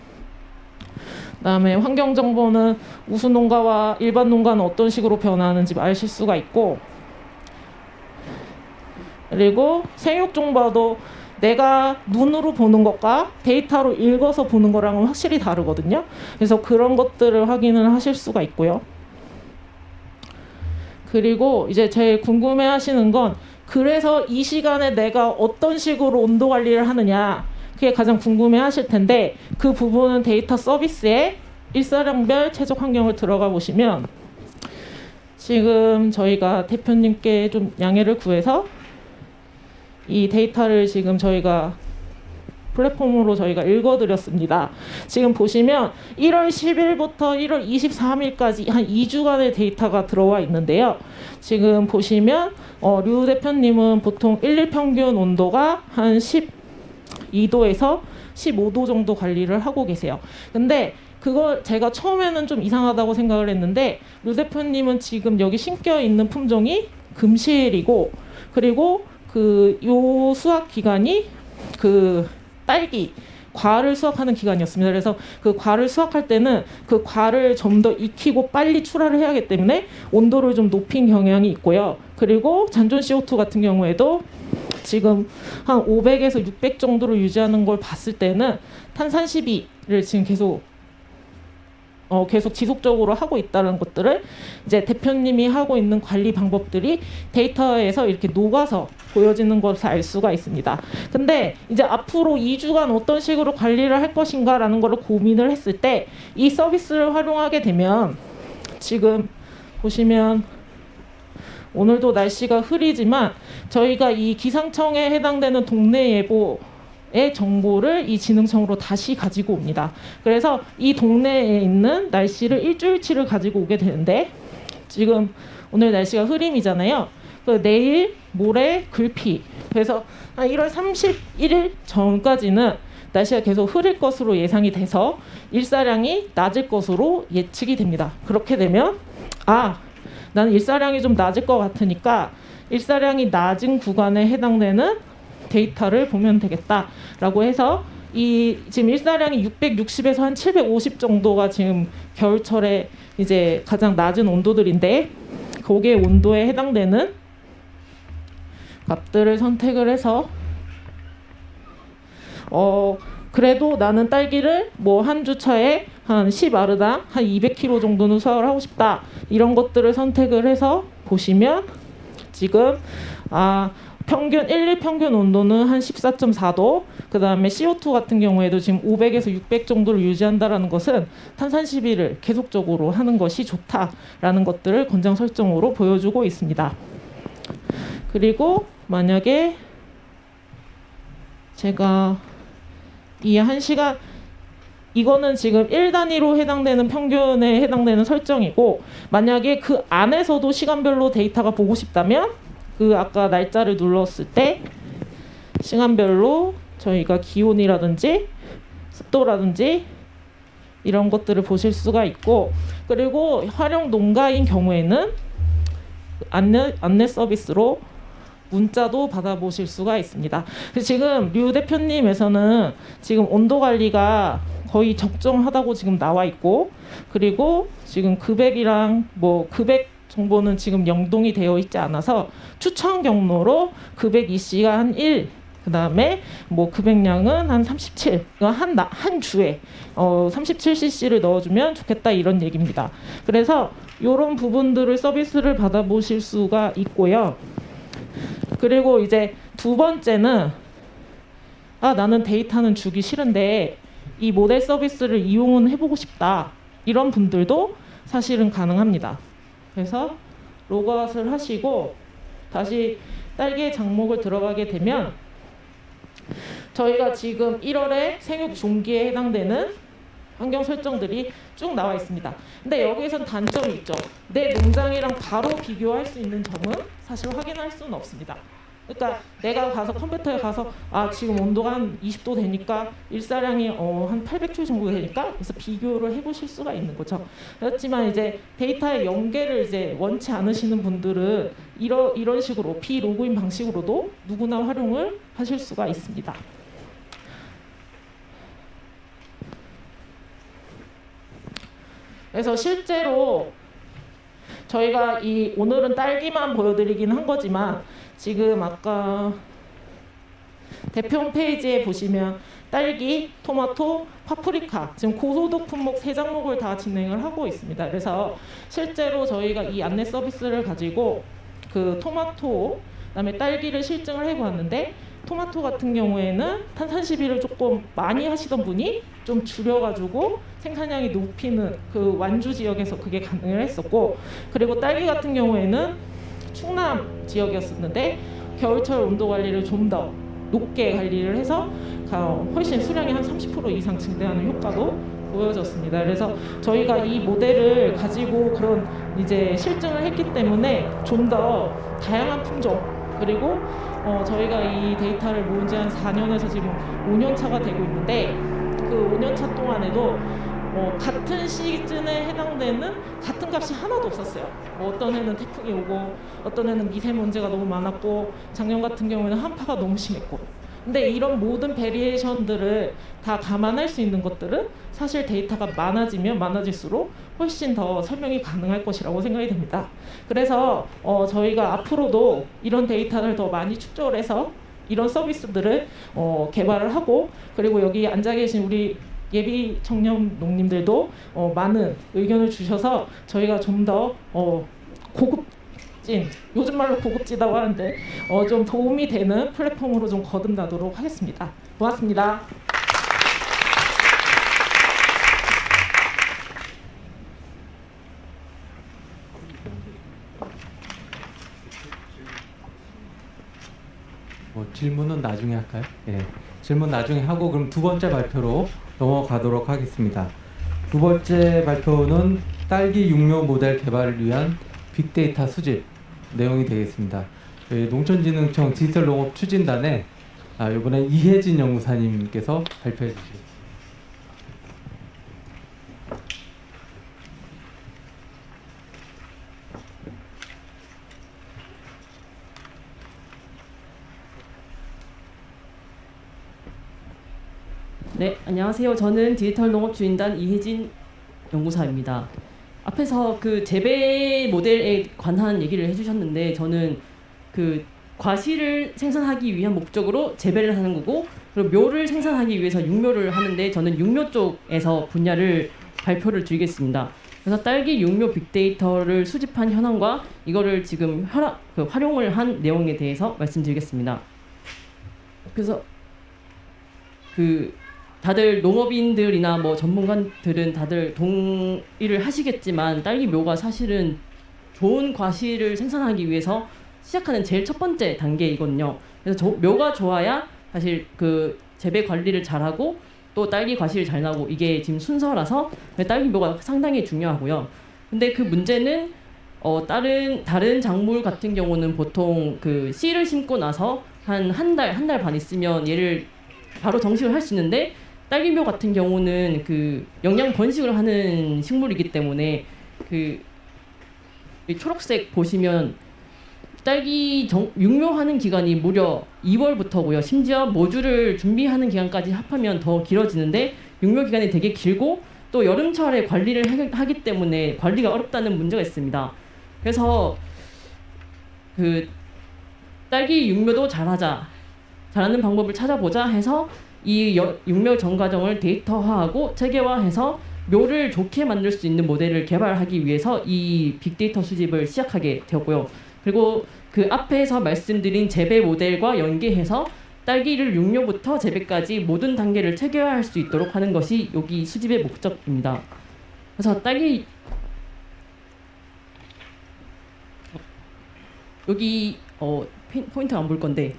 그다음에 환경 정보는 우수 농가와 일반 농가는 어떤 식으로 변화하는지 아실 수가 있고 그리고 생육 정보도 내가 눈으로 보는 것과 데이터로 읽어서 보는 거랑은 확실히 다르거든요. 그래서 그런 것들을 확인을 하실 수가 있고요. 그리고 이제 제일 궁금해하시는 건 그래서 이 시간에 내가 어떤 식으로 온도 관리를 하느냐, 그게 가장 궁금해하실 텐데 그 부분은 데이터 서비스에 일사량별 최적 환경을 들어가 보시면 지금 저희가 대표님께 좀 양해를 구해서 이 데이터를 지금 저희가 플랫폼으로 저희가 읽어드렸습니다. 지금 보시면 일월 십일부터 일월 이십삼일까지 한 이 주간의 데이터가 들어와 있는데요. 지금 보시면 어, 류 대표님은 보통 일일 평균 온도가 한 십이 도에서 십오 도 정도 관리를 하고 계세요. 근데 그걸 제가 처음에는 좀 이상하다고 생각을 했는데 류 대표님은 지금 여기 심겨 있는 품종이 금실이고, 그리고 그 요 수확 기간이 그 딸기 과를 수확하는 기간이었습니다. 그래서 그 과를 수확할 때는 그 과를 좀 더 익히고 빨리 출하를 해야 하기 때문에 온도를 좀 높인 경향이 있고요. 그리고 잔존 씨오투 같은 경우에도 지금 한 오백에서 육백 정도로 유지하는 걸 봤을 때는 탄산 시비를 지금 계속 어, 계속 지속적으로 하고 있다는 것들을 이제 대표님이 하고 있는 관리 방법들이 데이터에서 이렇게 녹아서 보여지는 것을 알 수가 있습니다. 근데 이제 앞으로 이 주간 어떤 식으로 관리를 할 것인가라는 거를 고민을 했을 때 이 서비스를 활용하게 되면 지금 보시면 오늘도 날씨가 흐리지만 저희가 이 기상청에 해당되는 동네 예보 의 정보를 이 지능청으로 다시 가지고 옵니다. 그래서 이 동네에 있는 날씨를 일주일치를 가지고 오게 되는데 지금 오늘 날씨가 흐림이잖아요. 그 내일, 모레, 글피. 그래서 한 일월 삼십일일 전까지는 날씨가 계속 흐릴 것으로 예상이 돼서 일사량이 낮을 것으로 예측이 됩니다. 그렇게 되면 아, 나는 일사량이 좀 낮을 것 같으니까 일사량이 낮은 구간에 해당되는 데이터를 보면 되겠다라고 해서 이 지금 일사량이 육백육십에서 한 칠백오십 정도가 지금 겨울철에 이제 가장 낮은 온도들인데 거기에 온도에 해당되는 값들을 선택을 해서 어 그래도 나는 딸기를 뭐 한 주차에 한 십 아르당 한 이백 킬로그램 정도는 수확을 하고 싶다, 이런 것들을 선택을 해서 보시면 지금 아 평균 일일 평균 온도는 한 십사 점 사 도, 그 다음에 씨오투 같은 경우에도 지금 오백에서 육백 정도를 유지한다라는 것은 탄산 시비를 계속적으로 하는 것이 좋다라는 것들을 권장 설정으로 보여주고 있습니다. 그리고 만약에 제가 이 한 시간 이거는 지금 일 단위로 해당되는 평균에 해당되는 설정이고, 만약에 그 안에서도 시간별로 데이터가 보고 싶다면 그 아까 날짜를 눌렀을 때 시간별로 저희가 기온이라든지 습도라든지 이런 것들을 보실 수가 있고, 그리고 활용 농가인 경우에는 안내, 안내 서비스로 문자도 받아보실 수가 있습니다. 지금 류 대표님에서는 지금 온도 관리가 거의 적정하다고 지금 나와 있고, 그리고 지금 금액이랑 뭐 금액 정보는 지금 연동이 되어 있지 않아서 추천 경로로 금액 이씨가 한 일, 그 다음에 뭐 금액량은 한 삼십칠, 한, 한 주에 어, 삼십칠 씨씨를 넣어주면 좋겠다, 이런 얘기입니다. 그래서 이런 부분들을 서비스를 받아보실 수가 있고요. 그리고 이제 두 번째는 아 나는 데이터는 주기 싫은데 이 모델 서비스를 이용은 해보고 싶다, 이런 분들도 사실은 가능합니다. 그래서 로그아웃을 하시고 다시 딸기의 장목을 들어가게 되면 저희가 지금 일월에 생육 종기에 해당되는 환경 설정들이 쭉 나와 있습니다. 근데 여기에선 단점이 있죠. 내 농장이랑 바로 비교할 수 있는 점은 사실 확인할 수는 없습니다. 그러니까 내가 가서 컴퓨터에 가서 아 지금 온도가 한 이십 도 되니까 일사량이 어, 한 팔백 킬로그램 정도 되니까 그래서 비교를 해보실 수가 있는 거죠. 그렇지만 이제 데이터의 연계를 이제 원치 않으시는 분들은 이런 이런 식으로 비로그인 방식으로도 누구나 활용을 하실 수가 있습니다. 그래서 실제로 저희가 이 오늘은 딸기만 보여드리긴 한 거지만 지금 아까 대표 홈페이지에 보시면 딸기, 토마토, 파프리카 지금 고소득 품목 세 종목을 다 진행을 하고 있습니다. 그래서 실제로 저희가 이 안내 서비스를 가지고 그 토마토, 그다음에 딸기를 실증을 해보았는데 토마토 같은 경우에는 탄산시비를 조금 많이 하시던 분이 좀 줄여가지고 생산량이 높이는 그 완주 지역에서 그게 가능을 했었고, 그리고 딸기 같은 경우에는 충남 지역이었었는데 겨울철 온도 관리를 좀 더 높게 관리를 해서 훨씬 수량이 한 삼십 퍼센트 이상 증대하는 효과도 보여졌습니다. 그래서 저희가 이 모델을 가지고 그런 이제 실증을 했기 때문에 좀 더 다양한 품종, 그리고 어 저희가 이 데이터를 모은 지 한 사 년에서 지금 오 년 차가 되고 있는데 그 오 년 차 동안에도 어 같은 시즌에 해당되는 같은 값이 하나도 없었어요. 뭐 어떤 해는 태풍이 오고 어떤 해는 미세먼지가 너무 많았고 작년 같은 경우에는 한파가 너무 심했고, 근데 이런 모든 베리에이션들을 다 감안할 수 있는 것들은 사실 데이터가 많아지면 많아질수록 훨씬 더 설명이 가능할 것이라고 생각이 됩니다. 그래서 어 저희가 앞으로도 이런 데이터를 더 많이 축적을 해서 이런 서비스들을 어 개발을 하고, 그리고 여기 앉아 계신 우리 예비 청년 농님들도 어 많은 의견을 주셔서 저희가 좀 더 어 고급진, 요즘 말로 고급지다고 하는데 어 좀 도움이 되는 플랫폼으로 좀 거듭나도록 하겠습니다. 고맙습니다. 뭐 질문은 나중에 할까요? 예. 질문 나중에 하고 그럼 두 번째 발표로 넘어가도록 하겠습니다. 두 번째 발표는 딸기 육묘 모델 개발을 위한 빅데이터 수집 내용이 되겠습니다. 농촌진흥청 디지털 농업 추진단에 아, 이번에 이혜진 연구사님께서 발표해 주시겠습니다. 네, 안녕하세요. 저는 디지털 농업 추진단 이혜진 연구사입니다. 앞에서 그 재배 모델에 관한 얘기를 해주셨는데, 저는 그 과실을 생산하기 위한 목적으로 재배를 하는 거고, 그리고 묘를 생산하기 위해서 육묘를 하는데, 저는 육묘 쪽에서 분야를 발표를 드리겠습니다. 그래서 딸기 육묘 빅데이터를 수집한 현황과 이거를 지금 혈화, 그 활용을 한 내용에 대해서 말씀드리겠습니다. 그래서 그 다들 농업인들이나 뭐 전문가들은 다들 동의를 하시겠지만 딸기 묘가 사실은 좋은 과실을 생산하기 위해서 시작하는 제일 첫 번째 단계이거든요. 그래서 저, 묘가 좋아야 사실 그 재배 관리를 잘하고 또 딸기 과실이 잘 나고, 이게 지금 순서라서 딸기 묘가 상당히 중요하고요. 근데 그 문제는 어 다른 다른 작물 같은 경우는 보통 그 씨를 심고 나서 한 한 달 한 달 반 있으면 얘를 바로 정식을 할 수 있는데, 딸기묘 같은 경우는 그 영양 번식을 하는 식물이기 때문에 그 초록색 보시면 딸기 정, 육묘하는 기간이 무려 이월부터고요. 심지어 모주를 준비하는 기간까지 합하면 더 길어지는데, 육묘 기간이 되게 길고 또 여름철에 관리를 하기 때문에 관리가 어렵다는 문제가 있습니다. 그래서 그 딸기 육묘도 잘하자, 잘하는 방법을 찾아보자 해서 이 여, 육묘 전 과정을 데이터화하고 체계화해서 묘를 좋게 만들 수 있는 모델을 개발하기 위해서 이 빅데이터 수집을 시작하게 되었고요. 그리고 그 앞에서 말씀드린 재배 모델과 연계해서 딸기를 육묘부터 재배까지 모든 단계를 체계화할 수 있도록 하는 것이 여기 수집의 목적입니다. 그래서 딸기 여기 어, 포인트 안 볼 건데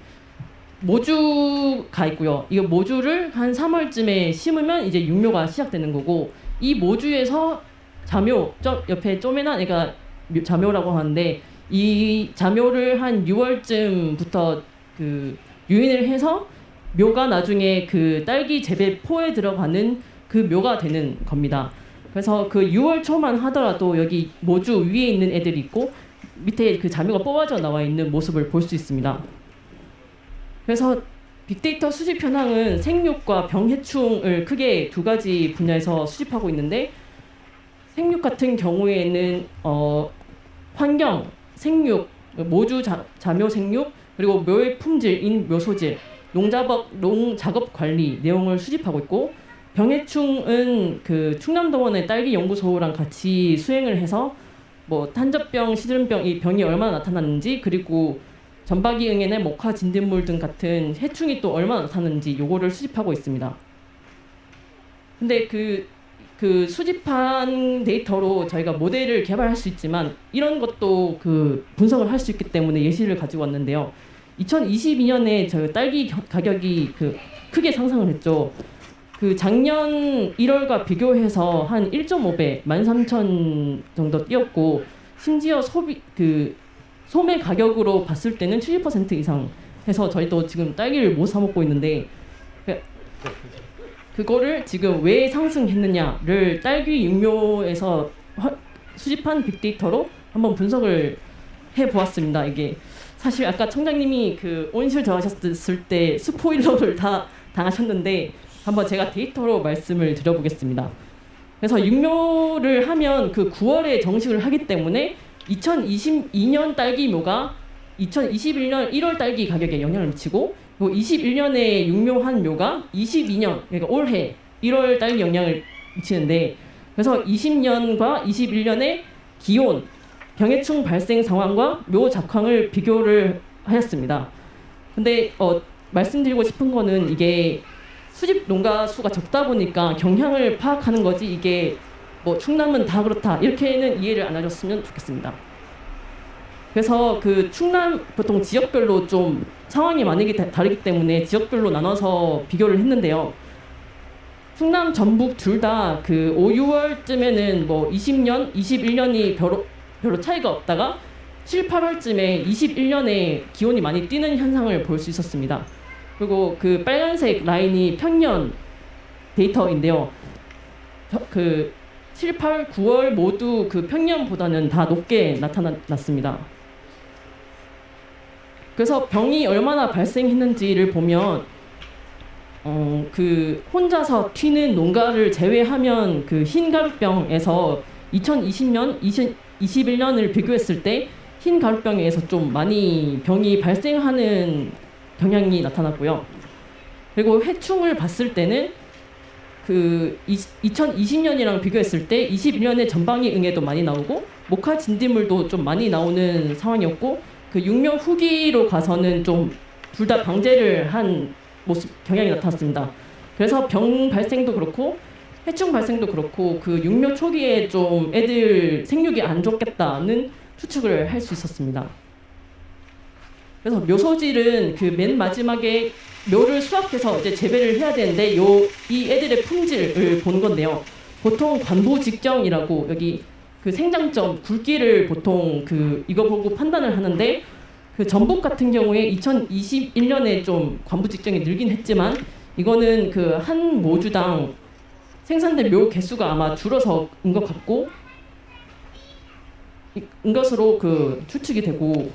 모주가 있고요. 이거 모주를 한 삼월쯤에 심으면 이제 육묘가 시작되는 거고, 이 모주에서 자묘, 저 옆에 쪼매난 애가 자묘라고 하는데, 이 자묘를 한 유월쯤부터 그 유인을 해서 묘가 나중에 그 딸기 재배 포에 들어가는 그 묘가 되는 겁니다. 그래서 그 유월 초만 하더라도 여기 모주 위에 있는 애들이 있고 밑에 그 자묘가 뽑아져 나와 있는 모습을 볼 수 있습니다. 그래서 빅데이터 수집 현황은 생육과 병해충을 크게 두 가지 분야에서 수집하고 있는데, 생육 같은 경우에는 어, 환경, 생육, 모주 자, 자묘 생육, 그리고 묘의 품질인 묘소질, 농작업 농작업 관리 내용을 수집하고 있고 병해충은 그 충남동원의 딸기 연구소랑 같이 수행을 해서 뭐 탄저병, 시들병 이 병이 얼마나 나타났는지 그리고 전박이 응애나 목화 진딧물 등 같은 해충이 또 얼마나 나타났는지 요거를 수집하고 있습니다. 근데 그, 그 수집한 데이터로 저희가 모델을 개발할 수 있지만 이런 것도 그 분석을 할 수 있기 때문에 예시를 가지고 왔는데요. 이천이십이 년에 저 딸기 겨, 가격이 그 크게 상승을 했죠. 그 작년 일월과 비교해서 한 일 점 오 배, 만 삼천 정도 뛰었고 심지어 소비 그 소매 가격으로 봤을 때는 칠십 퍼센트 이상 해서 저희도 지금 딸기를 못 사 먹고 있는데 그거를 지금 왜 상승했느냐를 딸기 육묘에서 수집한 빅데이터로 한번 분석을 해 보았습니다. 이게 사실 아까 청장님이 그 온실 들어가셨을 때 스포일러를 다 당하셨는데 한번 제가 데이터로 말씀을 드려보겠습니다. 그래서 육묘를 하면 그 구월에 정식을 하기 때문에 이천이십이 년 딸기묘가 이천이십일 년 일월 딸기 가격에 영향을 미치고 그리고 이십일 년에 육묘한 묘가 이십이 년 그러니까 올해 일월 딸기 영향을 미치는데 그래서 이십 년과 이십일 년의 기온, 병해충 발생 상황과 묘 작황을 비교를 하였습니다. 근데 어, 말씀드리고 싶은 거는 이게 수집 농가 수가 적다 보니까 경향을 파악하는 거지 이게 뭐 충남은 다 그렇다 이렇게는 이해를 안 하셨으면 좋겠습니다. 그래서 그 충남 보통 지역별로 좀 상황이 많이 다르기 때문에 지역별로 나눠서 비교를 했는데요. 충남, 전북 둘 다 그 오, 유월쯤에는 뭐 이십 년, 이십일 년이 별로, 별로 차이가 없다가 칠, 팔월쯤에 이십일 년에 기온이 많이 뛰는 현상을 볼 수 있었습니다. 그리고 그 빨간색 라인이 평년 데이터인데요. 그 칠, 팔, 구월 모두 그 평년보다는 다 높게 나타났습니다. 그래서 병이 얼마나 발생했는지를 보면 어, 그 혼자서 튀는 농가를 제외하면 그 흰가루병에서 이천이십 년, 이십일 년을 비교했을 때 흰가루병에서 좀 많이 병이 발생하는 경향이 나타났고요. 그리고 해충을 봤을 때는 그 이천이십 년이랑 비교했을 때 이십일 년에 전방위 응애도 많이 나오고 목화 진딧물도 좀 많이 나오는 상황이었고 그 육묘 후기로 가서는 좀 둘 다 방제를 한 모습 경향이 나타났습니다. 그래서 병 발생도 그렇고 해충 발생도 그렇고 그 육묘 초기에 좀 애들 생육이 안 좋겠다는 추측을 할 수 있었습니다. 그래서 묘소질은 그 맨 마지막에 묘를 수확해서 이제 재배를 해야 되는데 요 이 애들의 품질을 보는 건데요. 보통 관부 직정이라고 여기 그 생장점 굵기를 보통 그 이거 보고 판단을 하는데 그 전북 같은 경우에 이천이십일 년에 좀 관부 직정이 늘긴 했지만 이거는 그 한 모주당 생산된 묘 개수가 아마 줄어서 인 것 같고 인 것으로 그 추측이 되고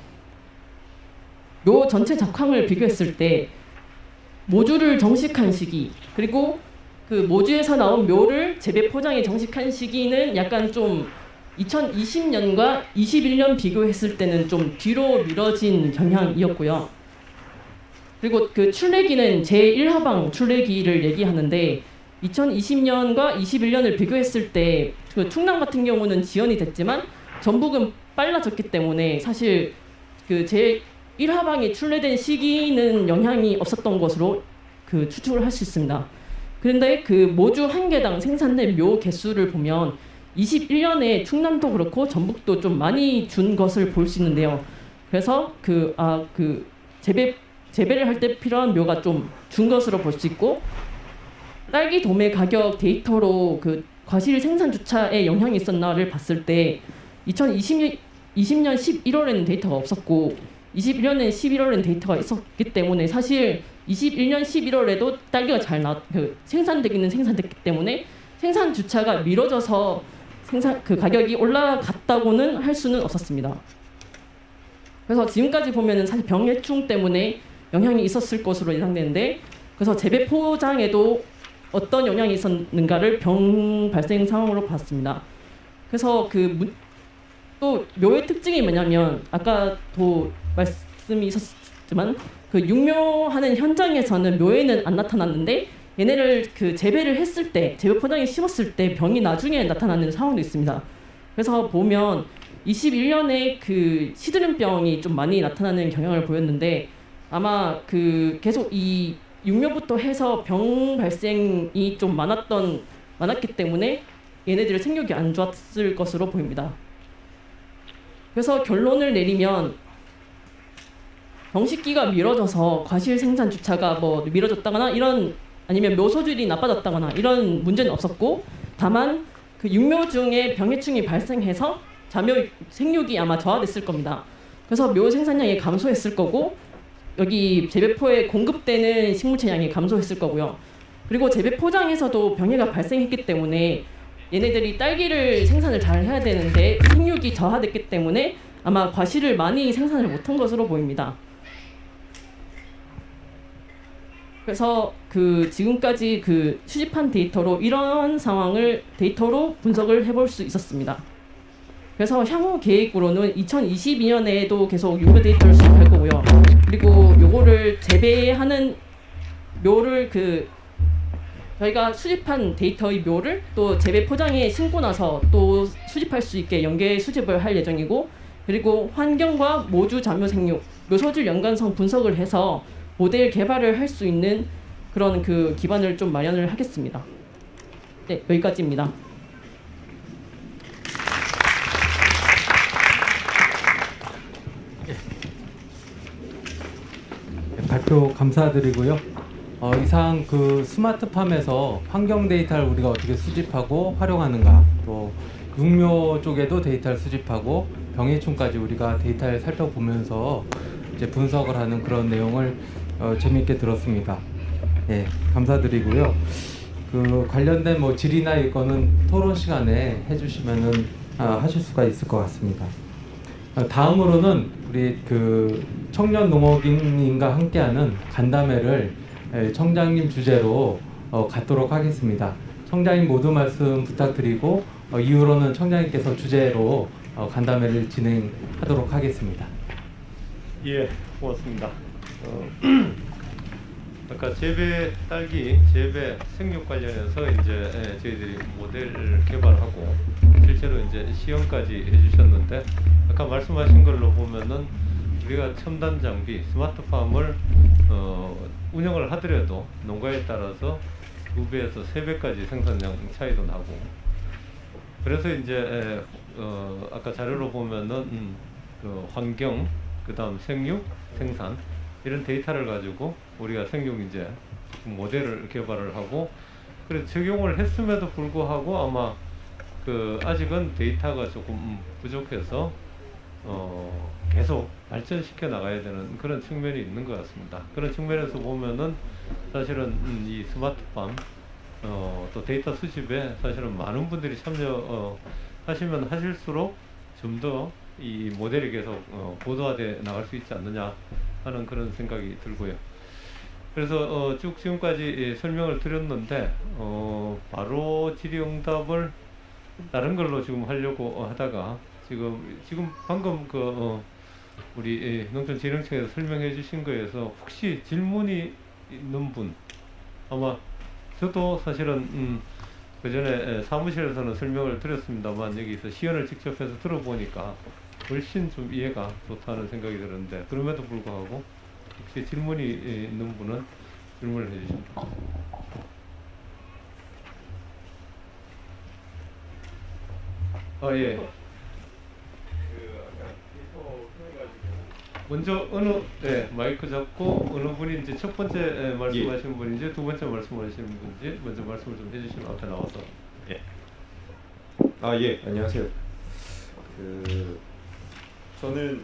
묘 전체 작황을 비교했을 때 모주를 정식한 시기 그리고 그 모주에서 나온 묘를 재배 포장에 정식한 시기는 약간 좀 이천이십 년과 이십일 년 비교했을 때는 좀 뒤로 미뤄진 경향이었고요. 그리고 그 출래기는 제일 하방 출래기를 얘기하는데 이천이십 년과 이십일 년을 비교했을 때 그 충남 같은 경우는 지연이 됐지만 전북은 빨라졌기 때문에 사실 그 제일 하방이 출래된 시기는 영향이 없었던 것으로 그 추측을 할 수 있습니다. 그런데 그 모주 한 개당 생산된 묘 개수를 보면 이십일 년에 충남도 그렇고 전북도 좀 많이 준 것을 볼 수 있는데요. 그래서 그 아 그 재배 재배를 할 때 필요한 묘가 좀 준 것으로 볼 수 있고 딸기 도매 가격 데이터로 그 과실 생산 주차에 영향이 있었나를 봤을 때 이천이십 년 십일월에는 데이터가 없었고 이십일 년에 십일월에는 데이터가 있었기 때문에 사실 이십일 년 십일월에도 딸기가 잘 나, 그 생산되기는 생산됐기 때문에 생산 주차가 미뤄져서 생산 그 가격이 올라갔다고는 할 수는 없었습니다. 그래서 지금까지 보면은 사실 병해충 때문에 영향이 있었을 것으로 예상되는데 그래서 재배 포장에도 어떤 영향이 있었는가를 병 발생 상황으로 봤습니다. 그래서 그 또 묘의 특징이 뭐냐면 아까도 말씀이 있었지만 그 육묘하는 현장에서는 묘에는 안 나타났는데 얘네를 그 재배를 했을 때 재배 포장에 심었을 때 병이 나중에 나타나는 상황도 있습니다. 그래서 보면 이십일 년에 그 시드름병이 좀 많이 나타나는 경향을 보였는데 아마 그 계속 이 육묘부터 해서 병 발생이 좀 많았던 많았기 때문에 얘네들의 생육이 안 좋았을 것으로 보입니다. 그래서 결론을 내리면 병식기가 미뤄져서 과실 생산 주차가 뭐 미뤄졌다거나 이런 아니면 묘소질이 나빠졌다거나 이런 문제는 없었고 다만 그 육묘 중에 병해충이 발생해서 자묘 생육이 아마 저하됐을 겁니다. 그래서 묘 생산량이 감소했을 거고 여기 재배포에 공급되는 식물체량이 감소했을 거고요. 그리고 재배 포장에서도 병해가 발생했기 때문에 얘네들이 딸기를 생산을 잘 해야 되는데 생육이 저하됐기 때문에 아마 과실을 많이 생산을 못한 것으로 보입니다. 그래서 그 지금까지 그 수집한 데이터로 이런 상황을 데이터로 분석을 해볼 수 있었습니다. 그래서 향후 계획으로는 이천이십이 년에도 계속 육묘 데이터를 수집할 거고요. 그리고 요거를 재배하는 묘를 그 저희가 수집한 데이터의 묘를 또 재배 포장에 심고 나서 또 수집할 수 있게 연계 수집을 할 예정이고 그리고 환경과 모주 자묘 생육, 묘소질 연관성 분석을 해서 모델 개발을 할 수 있는 그런 그 기반을 좀 마련을 하겠습니다. 네, 여기까지입니다. 네, 발표 감사드리고요. 어, 이상 그 스마트팜에서 환경 데이터를 우리가 어떻게 수집하고 활용하는가, 또 육묘 쪽에도 데이터를 수집하고 병해충까지 우리가 데이터를 살펴보면서 이제 분석을 하는 그런 내용을 어, 재미있게 들었습니다. 예, 감사드리고요. 그 관련된 뭐 질의나 이거는 토론 시간에 해주시면은 아, 하실 수가 있을 것 같습니다. 어, 다음으로는 우리 그 청년 농업인님과 함께하는 간담회를 예, 청장님 주제로 어, 갖도록 하겠습니다. 청장님 모두 말씀 부탁드리고 어, 이후로는 청장님께서 주제로 어, 간담회를 진행하도록 하겠습니다. 예, 고맙습니다. 어, 아까 재배 딸기 재배 생육 관련해서 이제 예, 저희들이 모델을 개발하고 실제로 이제 시험까지 해주셨는데 아까 말씀하신 걸로 보면은 우리가 첨단 장비 스마트팜을 어, 운영을 하더라도 농가에 따라서 두 배에서 세 배까지 생산량 차이도 나고 그래서 이제 에, 어, 아까 자료로 보면은 음, 그 환경 그 다음 생육 생산 이런 데이터를 가지고 우리가 생육 이제 모델을 개발을 하고 그래서 적용을 했음에도 불구하고 아마 그 아직은 데이터가 조금 부족해서 어, 계속 발전시켜 나가야 되는 그런 측면이 있는 것 같습니다. 그런 측면에서 보면은 사실은 음, 이 스마트팜 어, 또 데이터 수집에 사실은 많은 분들이 참여 어, 하시면 하실수록 좀 더 이 모델이 계속 어, 고도화돼 나갈 수 있지 않느냐 하는 그런 생각이 들고요. 그래서 어, 쭉 지금까지 예, 설명을 드렸는데 어, 바로 질의응답을 다른 걸로 지금 하려고 하다가 지금 지금 방금 그 어, 우리 예, 농촌진흥청에서 설명해 주신 거에서 혹시 질문이 있는 분 아마 저도 사실은 음, 그 전에 사무실에서는 설명을 드렸습니다만 여기서 시연을 직접 해서 들어보니까 훨씬 좀 이해가 좋다는 생각이 들었는데 그럼에도 불구하고 혹시 질문이 있는 분은 질문을 해주시면 아 예. 먼저 어느 네, 마이크 잡고 어느 분이 이제 첫 번째 에, 말씀하신 예. 분인지 두 번째 말씀하시는 분인지 먼저 말씀을 좀 해주시면 앞에 나와서 예. 아 예 안녕하세요. 그 저는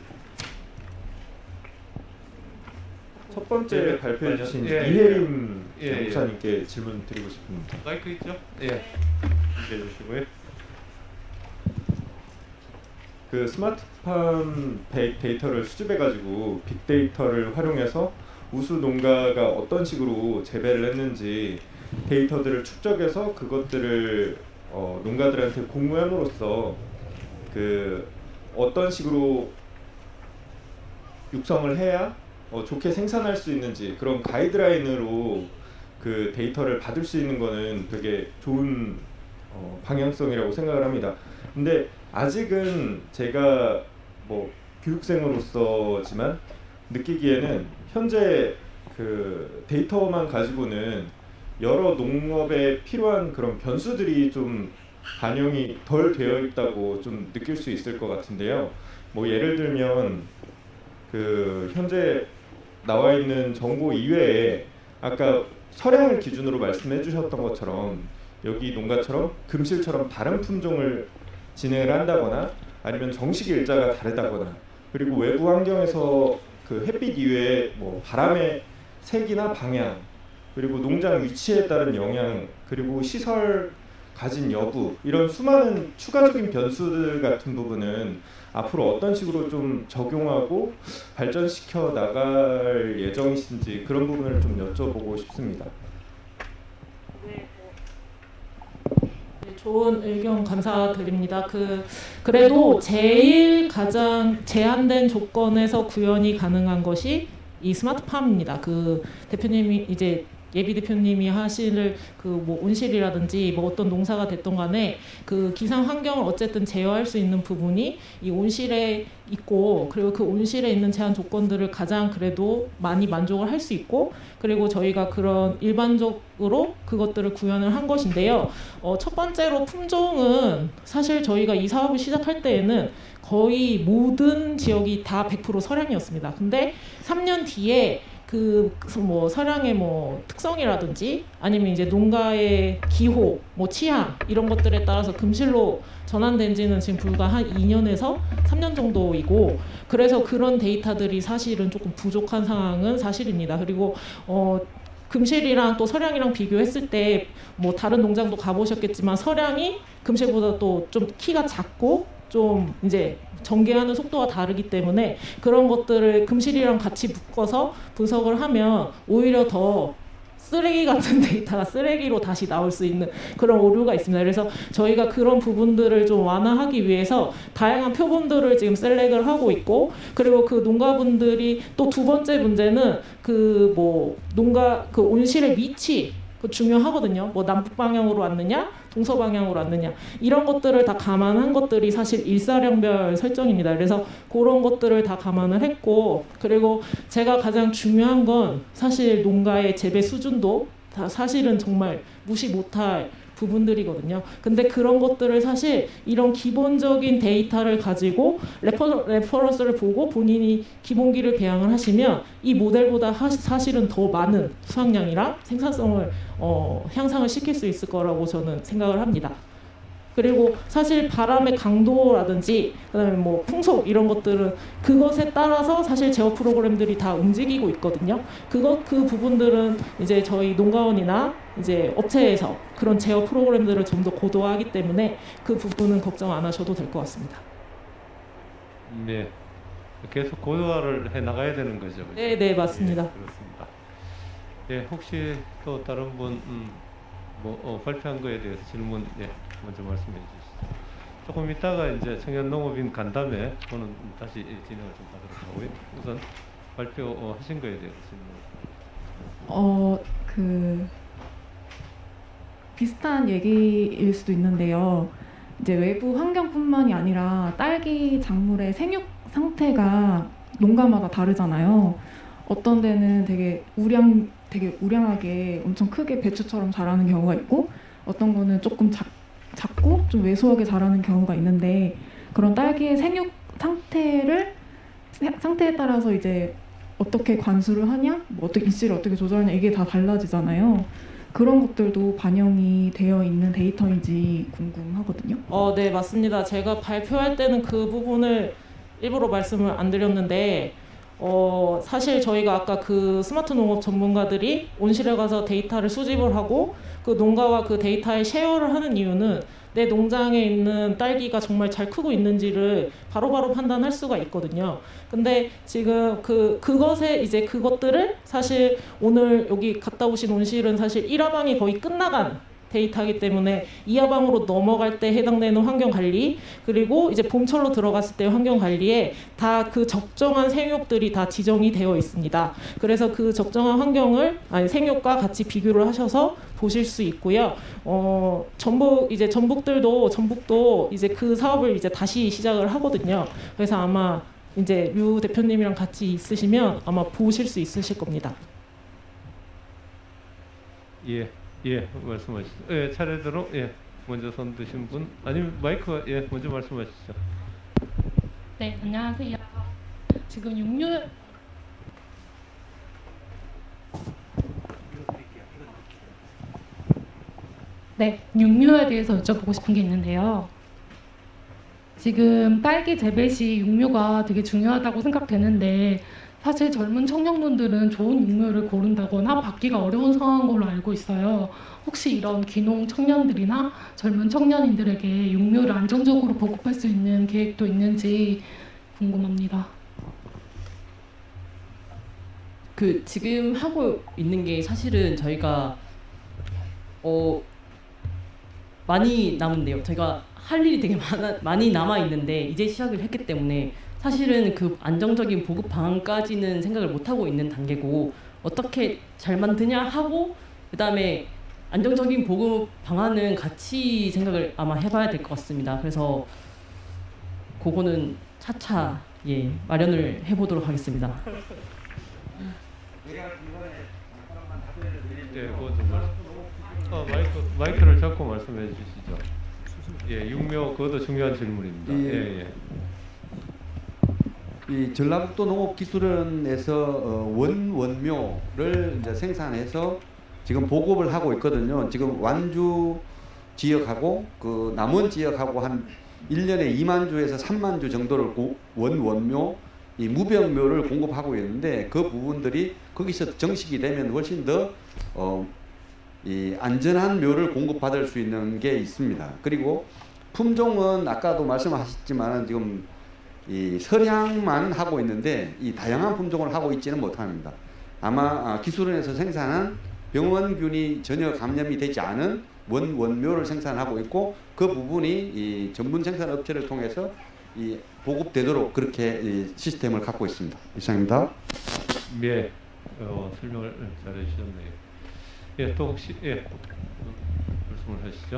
첫 번째 예, 발표해 주신 예, 이혜림 예, 연구사님께 예. 질문 드리고 싶습니다. 마이크 있죠? 예. 준비해 주시고요. 그 스마트팜 데이터를 수집해가지고 빅데이터를 활용해서 우수 농가가 어떤 식으로 재배를 했는지 데이터들을 축적해서 그것들을 어, 농가들한테 공유함으로써 그 어떤 식으로 육성을 해야 어, 좋게 생산할 수 있는지 그런 가이드라인으로 그 데이터를 받을 수 있는 거는 되게 좋은 어, 방향성이라고 생각을 합니다. 근데 아직은 제가 뭐 교육생으로서지만 느끼기에는 현재 그 데이터만 가지고는 여러 농업에 필요한 그런 변수들이 좀 반영이 덜 되어 있다고 좀 느낄 수 있을 것 같은데요. 뭐 예를 들면 그 현재 나와 있는 정보 이외에 아까 서량을 기준으로 말씀해 주셨던 것처럼 여기 농가처럼 금실처럼 다른 품종을 진행을 한다거나 아니면 정식 일자가 다르다거나 그리고 외부 환경에서 그 햇빛 이외에 뭐 바람의 색이나 방향 그리고 농장 위치에 따른 영향 그리고 시설 가진 여부 이런 수많은 추가적인 변수들 같은 부분은 앞으로 어떤 식으로 좀 적용하고 발전시켜 나갈 예정이신지 그런 부분을 좀 여쭤보고 싶습니다. 좋은 의견 감사드립니다. 그 그래도 제일 가장 제한된 조건에서 구현이 가능한 것이 이 스마트팜입니다. 그 대표님이 이제 예비 대표님이 하실 그 뭐 온실이라든지 뭐 어떤 농사가 됐던 간에 그 기상 환경을 어쨌든 제어할 수 있는 부분이 이 온실에 있고 그리고 그 온실에 있는 제한 조건들을 가장 그래도 많이 만족을 할 수 있고 그리고 저희가 그런 일반적으로 그것들을 구현을 한 것인데요. 어, 첫 번째로 품종은 사실 저희가 이 사업을 시작할 때에는 거의 모든 지역이 다 백 퍼센트 서량이었습니다. 근데 삼 년 뒤에 그 뭐 서량의 뭐 특성이라든지 아니면 이제 농가의 기호, 뭐 취향 이런 것들에 따라서 금실로 전환된 지는 지금 불과 한 이 년에서 삼 년 정도이고 그래서 그런 데이터들이 사실은 조금 부족한 상황은 사실입니다. 그리고 어 금실이랑 또 서량이랑 비교했을 때 뭐 다른 농장도 가보셨겠지만 서량이 금실보다 또 좀 키가 작고 좀 이제 전개하는 속도가 다르기 때문에 그런 것들을 금실이랑 같이 묶어서 분석을 하면 오히려 더 쓰레기 같은 데이터가 쓰레기로 다시 나올 수 있는 그런 오류가 있습니다. 그래서 저희가 그런 부분들을 좀 완화하기 위해서 다양한 표본들을 지금 셀렉을 하고 있고 그리고 그 농가분들이 또 두 번째 문제는 그 뭐 농가 그 온실의 위치 그 중요하거든요. 뭐 남북 방향으로 왔느냐, 동서 방향으로 왔느냐 이런 것들을 다 감안한 것들이 사실 일사량별 설정입니다. 그래서 그런 것들을 다 감안을 했고 그리고 제가 가장 중요한 건 사실 농가의 재배 수준도 다 사실은 정말 무시 못할 부분들이거든요. 근데 그런 것들을 사실 이런 기본적인 데이터를 가지고 레퍼, 레퍼런스를 보고 본인이 기본기를 배양을 하시면 이 모델보다 하, 사실은 더 많은 수확량이랑 생산성을 어, 향상을 시킬 수 있을 거라고 저는 생각을 합니다. 그리고 사실 바람의 강도라든지 그다음에 뭐 풍속 이런 것들은 그것에 따라서 사실 제어 프로그램들이 다 움직이고 있거든요. 그것 그 부분들은 이제 저희 농가원이나 이제 업체에서 그런 제어 프로그램들을 좀 더 고도화하기 때문에 그 부분은 걱정 안 하셔도 될 것 같습니다. 네, 계속 고도화를 해 나가야 되는 거죠. 그렇죠? 네, 네 맞습니다. 예, 그렇습니다. 예, 혹시 또 다른 분 음, 뭐 어, 발표한 거에 대해서 질문 예, 먼저 말씀해 주시죠. 조금 이따가 이제 청년 농업인 간담회 저는 다시 진행을 좀 하도록 하고요. 우선 발표하신 거에 대해서 질문. 어, 그 비슷한 얘기일 수도 있는데요. 이제 외부 환경뿐만이 아니라 딸기 작물의 생육 상태가 농가마다 다르잖아요. 어떤 데는 되게 우량, 되게 우량하게 엄청 크게 배추처럼 자라는 경우가 있고, 어떤 거는 조금 작, 작고 좀 왜소하게 자라는 경우가 있는데, 그런 딸기의 생육 상태를 상태에 따라서 이제 어떻게 관수를 하냐, 뭐 어떻게 이씨를 어떻게 조절하냐 이게 다 달라지잖아요. 그런 것들도 반영이 되어 있는 데이터인지 궁금하거든요. 어, 네 맞습니다. 제가 발표할 때는 그 부분을 일부러 말씀을 안 드렸는데 어, 사실 저희가 아까 그 스마트 농업 전문가들이 온실에 가서 데이터를 수집을 하고 그 농가와 그 데이터에 쉐어를 하는 이유는 내 농장에 있는 딸기가 정말 잘 크고 있는지를 바로바로 판단할 수가 있거든요. 근데 지금 그 그것에 이제 그것들을 사실 오늘 여기 갔다 오신 온실은 사실 일 화방이 거의 끝나간 데이터이기 때문에 이하방으로 넘어갈 때 해당되는 환경 관리, 그리고 이제 봄철로 들어갔을 때 환경 관리에 다 그 적정한 생육들이 다 지정이 되어 있습니다. 그래서 그 적정한 환경을 아니 생육과 같이 비교를 하셔서 보실 수 있고요. 어, 전북 이제 전북들도 전북도 이제 그 사업을 이제 다시 시작을 하거든요. 그래서 아마 이제 류 대표님이랑 같이 있으시면 아마 보실 수 있으실 겁니다. 예, 예, 말씀하시죠. 예, 차례대로 예, 먼저 손 드신 분, 아니면 마이크 예, 먼저 말씀하시죠. 네, 안녕하세요. 지금 육류 네, 육류에 대해서 여쭤보고 싶은 게 있는데요. 지금 딸기 재배 시 육류가 되게 중요하다고 생각되는데 사실 젊은 청년분들은 좋은 육류를 고른다거나 받기가 어려운 상황인 걸로 알고 있어요. 혹시 이런 귀농 청년들이나 젊은 청년인들에게 육류를 안정적으로 보급할 수 있는 계획도 있는지 궁금합니다. 그 지금 하고 있는 게 사실은 저희가 어 많이 남은데요. 저희가 할 일이 되게 많아, 많이 남아 있는데 이제 시작을 했기 때문에 사실은 그 안정적인 보급 방안까지는 생각을 못 하고 있는 단계고, 어떻게 잘 만드냐 하고 그 다음에 안정적인 보급 방안은 같이 생각을 아마 해봐야 될 것 같습니다. 그래서 그거는 차차 예 마련을 해보도록 하겠습니다. 예, 그거 좀 말씀. 어, 마이크 마이크를 잡고 말씀해 주시죠. 예, 육묘 그것도 중요한 질문입니다. 예, 예. 예. 이 전라북도 농업기술원에서 어, 원원묘를 이제 생산해서 지금 보급을 하고 있거든요. 지금 완주 지역하고 그 남원 지역하고 한 일 년에 이만 주에서 삼만 주 정도를 고, 원원묘 이 무병묘를 공급하고 있는데, 그 부분들이 거기서 정식이 되면 훨씬 더 어, 이 안전한 묘를 공급받을 수 있는 게 있습니다. 그리고 품종은 아까도 말씀하셨지만 지금 이 설향만 하고 있는데 이 다양한 품종을 하고 있지는 못합니다. 아마 기술원에서 생산한 병원균이 전혀 감염이 되지 않은 원 원묘를 생산하고 있고, 그 부분이 이 전문 생산 업체를 통해서 이 보급되도록 그렇게 이 시스템을 갖고 있습니다. 이상입니다. 예, 어, 설명을 잘해주셨네요. 예, 또 혹시 예 말씀을 하시죠.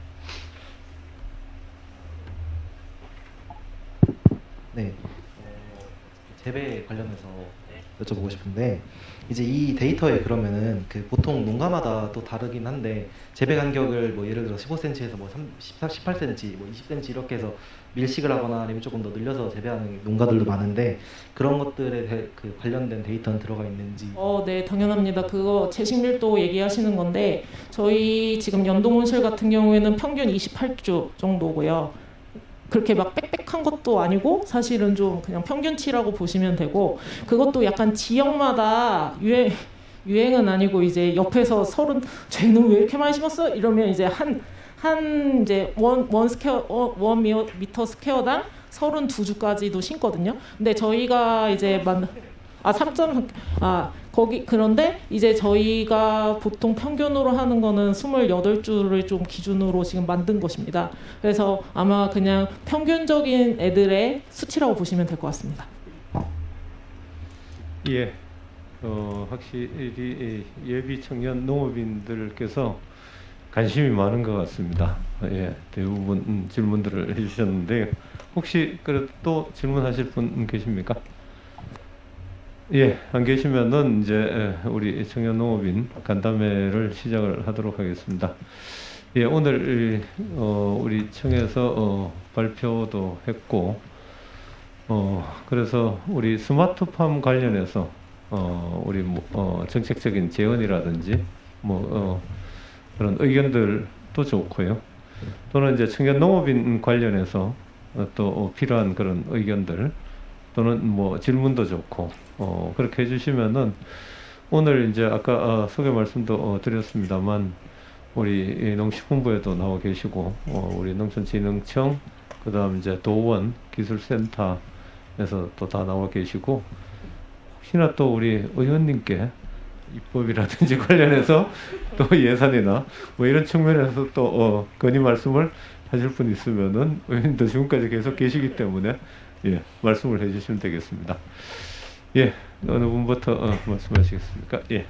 네, 어, 재배 관련해서 여쭤보고 싶은데, 이제 이 데이터에 그러면은 그 보통 농가마다 또 다르긴 한데 재배 간격을 뭐 예를 들어 십오 센티미터에서 뭐 십팔 센티미터, 뭐 이십 센티미터 이렇게 해서 밀식을 하거나 아니면 조금 더 늘려서 재배하는 농가들도 많은데, 그런 것들에 대해 그 관련된 데이터는 들어가 있는지. 어, 네, 당연합니다. 그거 채식밀도 얘기하시는 건데, 저희 지금 연동온실 같은 경우에는 평균 이십팔 주 정도고요. 그렇게 막 빽빽한 것도 아니고 사실은 좀 그냥 평균치라고 보시면 되고, 그것도 약간 지역마다 유행 유행은 아니고 이제 옆에서 서른 쟤는 왜 이렇게 많이 심었어? 이러면 이제 한 한 이제 원 원 스퀘어 어, 원 미터 스퀘어당 서른두 주까지도 심거든요. 근데 저희가 이제 만 아 삼 점 아 거기 그런데 이제 저희가 보통 평균으로 하는 거는 스물여덟 주를 좀 기준으로 지금 만든 것입니다. 그래서 아마 그냥 평균적인 애들의 수치라고 보시면 될 것 같습니다. 예, 어, 확실히 예비 청년 농업인들께서 관심이 많은 것 같습니다. 예, 대부분 질문들을 해주셨는데, 혹시 그래도 또 질문하실 분 계십니까? 예, 안 계시면은 이제 우리 청년 농업인 간담회를 시작을 하도록 하겠습니다. 예, 오늘 어, 우리 청에서 어, 발표도 했고, 어, 그래서 우리 스마트팜 관련해서 어, 우리 뭐, 어, 정책적인 제언이라든지 뭐 어, 그런 의견들도 좋고요. 또는 이제 청년 농업인 관련해서 어, 또 필요한 그런 의견들 또는 뭐 질문도 좋고 어, 그렇게 해주시면은 오늘 이제 아까 어, 소개 말씀도 어, 드렸습니다만 우리 농식품부에도 나와 계시고 어, 우리 농촌진흥청 그다음 이제 도원 기술센터에서 또 다 나와 계시고, 혹시나 또 우리 의원님께 입법이라든지 관련해서 또 예산이나 뭐 이런 측면에서 또 어, 건의 말씀을 하실 분 있으면은 의원님도 지금까지 계속 계시기 때문에 예, 말씀을 해주시면 되겠습니다. 예, 어느 분부터 어, 말씀하시겠습니까? 예.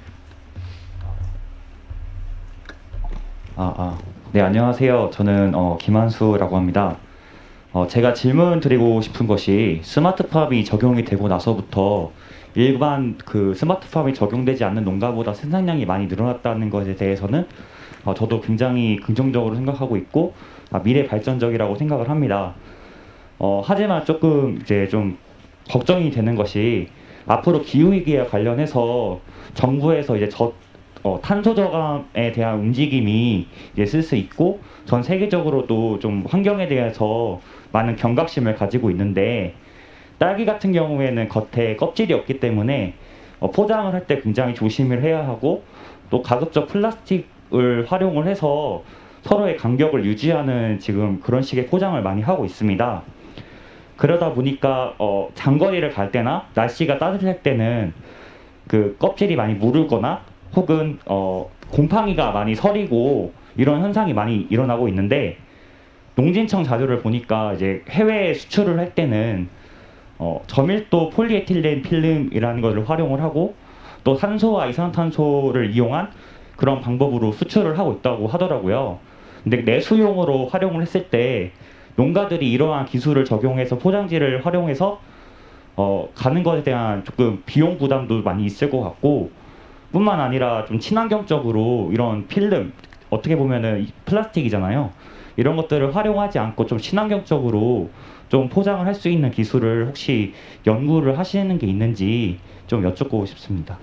아, 아, 네, 안녕하세요. 저는 어, 김한수라고 합니다. 어, 제가 질문 드리고 싶은 것이 스마트팜이 적용이 되고 나서부터 일반 그 스마트팜이 적용되지 않는 농가보다 생산량이 많이 늘어났다는 것에 대해서는 어, 저도 굉장히 긍정적으로 생각하고 있고 아, 미래 발전적이라고 생각을 합니다. 어, 하지만 조금 이제 좀 걱정이 되는 것이 앞으로 기후위기에 관련해서 정부에서 이제 저 어, 탄소 저감에 대한 움직임이 이제 슬슬 있고 전 세계적으로도 좀 환경에 대해서 많은 경각심을 가지고 있는데 딸기 같은 경우에는 겉에 껍질이 없기 때문에 어, 포장을 할 때 굉장히 조심을 해야 하고 또 가급적 플라스틱을 활용을 해서 서로의 간격을 유지하는 지금 그런 식의 포장을 많이 하고 있습니다. 그러다 보니까 어, 장거리를 갈 때나 날씨가 따뜻할 때는 그 껍질이 많이 무르거나 혹은 어, 곰팡이가 많이 서리고 이런 현상이 많이 일어나고 있는데 농진청 자료를 보니까 이제 해외에 수출을 할 때는 어, 저밀도 폴리에틸렌 필름이라는 것을 활용을 하고 또 산소와 이산탄소를 이용한 그런 방법으로 수출을 하고 있다고 하더라고요. 근데 내수용으로 활용을 했을 때 농가들이 이러한 기술을 적용해서 포장지를 활용해서 어, 가는 것에 대한 조금 비용 부담도 많이 있을 것 같고 뿐만 아니라 좀 친환경적으로 이런 필름, 어떻게 보면은 플라스틱이잖아요. 이런 것들을 활용하지 않고 좀 친환경적으로 좀 포장을 할 수 있는 기술을 혹시 연구를 하시는 게 있는지 좀 여쭙고 싶습니다.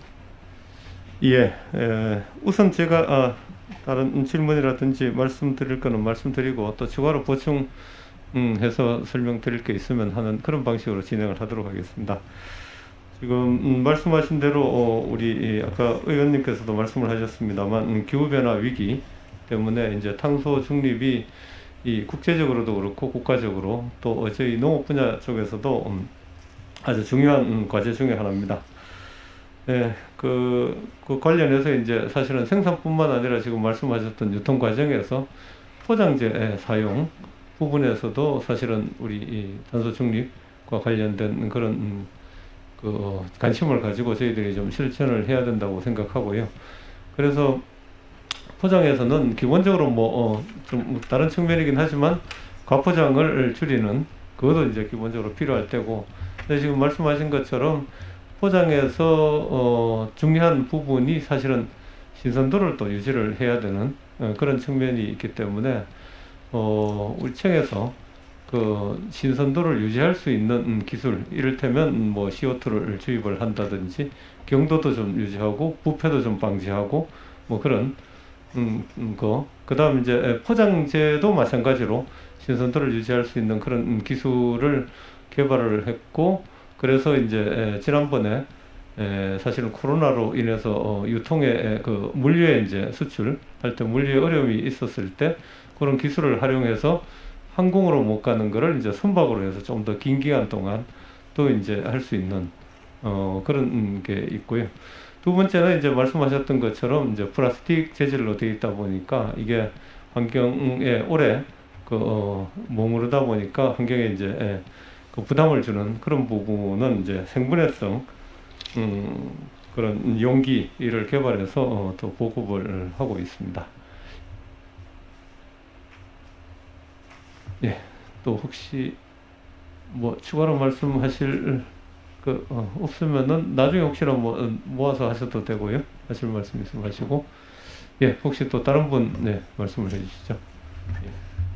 예, 에, 우선 제가 아, 다른 질문이라든지 말씀드릴 거는 말씀드리고 또 추가로 보충해서 음, 설명드릴 게 있으면 하는 그런 방식으로 진행을 하도록 하겠습니다. 지금 음, 말씀하신 대로 어, 우리 아까 의원님께서도 말씀을 하셨습니다만 음, 기후변화 위기 때문에 이제 탄소 중립이 이 국제적으로도 그렇고 국가적으로 또 저희 농업 분야 쪽에서도 음, 아주 중요한 음, 과제 중에 하나입니다. 예, 그, 그 관련해서 이제 사실은 생산뿐만 아니라 지금 말씀하셨던 유통 과정에서 포장재 사용 부분에서도 사실은 우리 이 탄소 중립과 관련된 그런 음, 그 관심을 가지고 저희들이 좀 실천을 해야 된다고 생각하고요. 그래서 포장에서는 기본적으로 뭐 어, 좀 다른 측면이긴 하지만 과포장을 줄이는 그것도 이제 기본적으로 필요할 때고, 근데 지금 말씀하신 것처럼 포장에서 어, 중요한 부분이 사실은 신선도를 또 유지를 해야 되는 어, 그런 측면이 있기 때문에 어, 우리 청에서 그 신선도를 유지할 수 있는 음, 기술, 이를테면 뭐 씨오투를 주입을 한다든지 경도도 좀 유지하고 부패도 좀 방지하고 뭐 그런 음, 음, 거. 그 다음 이제 포장재도 마찬가지로 신선도를 유지할 수 있는 그런 음, 기술을 개발을 했고, 그래서 이제 에, 지난번에 에, 사실은 코로나로 인해서 어, 유통에 에, 그 물류에 이제 수출할 때 물류에 어려움이 있었을 때 그런 기술을 활용해서 항공으로 못 가는 거를 이제 선박으로 해서 좀 더 긴 기간 동안 또 이제 할 수 있는 어, 그런 게 있고요. 두 번째는 이제 말씀하셨던 것처럼 이제 플라스틱 재질로 되어 있다 보니까 이게 환경에 오래 그 어, 머무르다 보니까 환경에 이제 예, 그 부담을 주는 그런 부분은 이제 생분해성 음, 그런 용기를 개발해서 어, 또 보급을 하고 있습니다. 예, 또 혹시 뭐 추가로 말씀하실 그 어, 없으면은 나중에 혹시나 뭐 어, 모아서 하셔도 되고요. 하실 말씀 있으면 하시고, 예, 혹시 또 다른 분 네 말씀을 해주시죠. 예.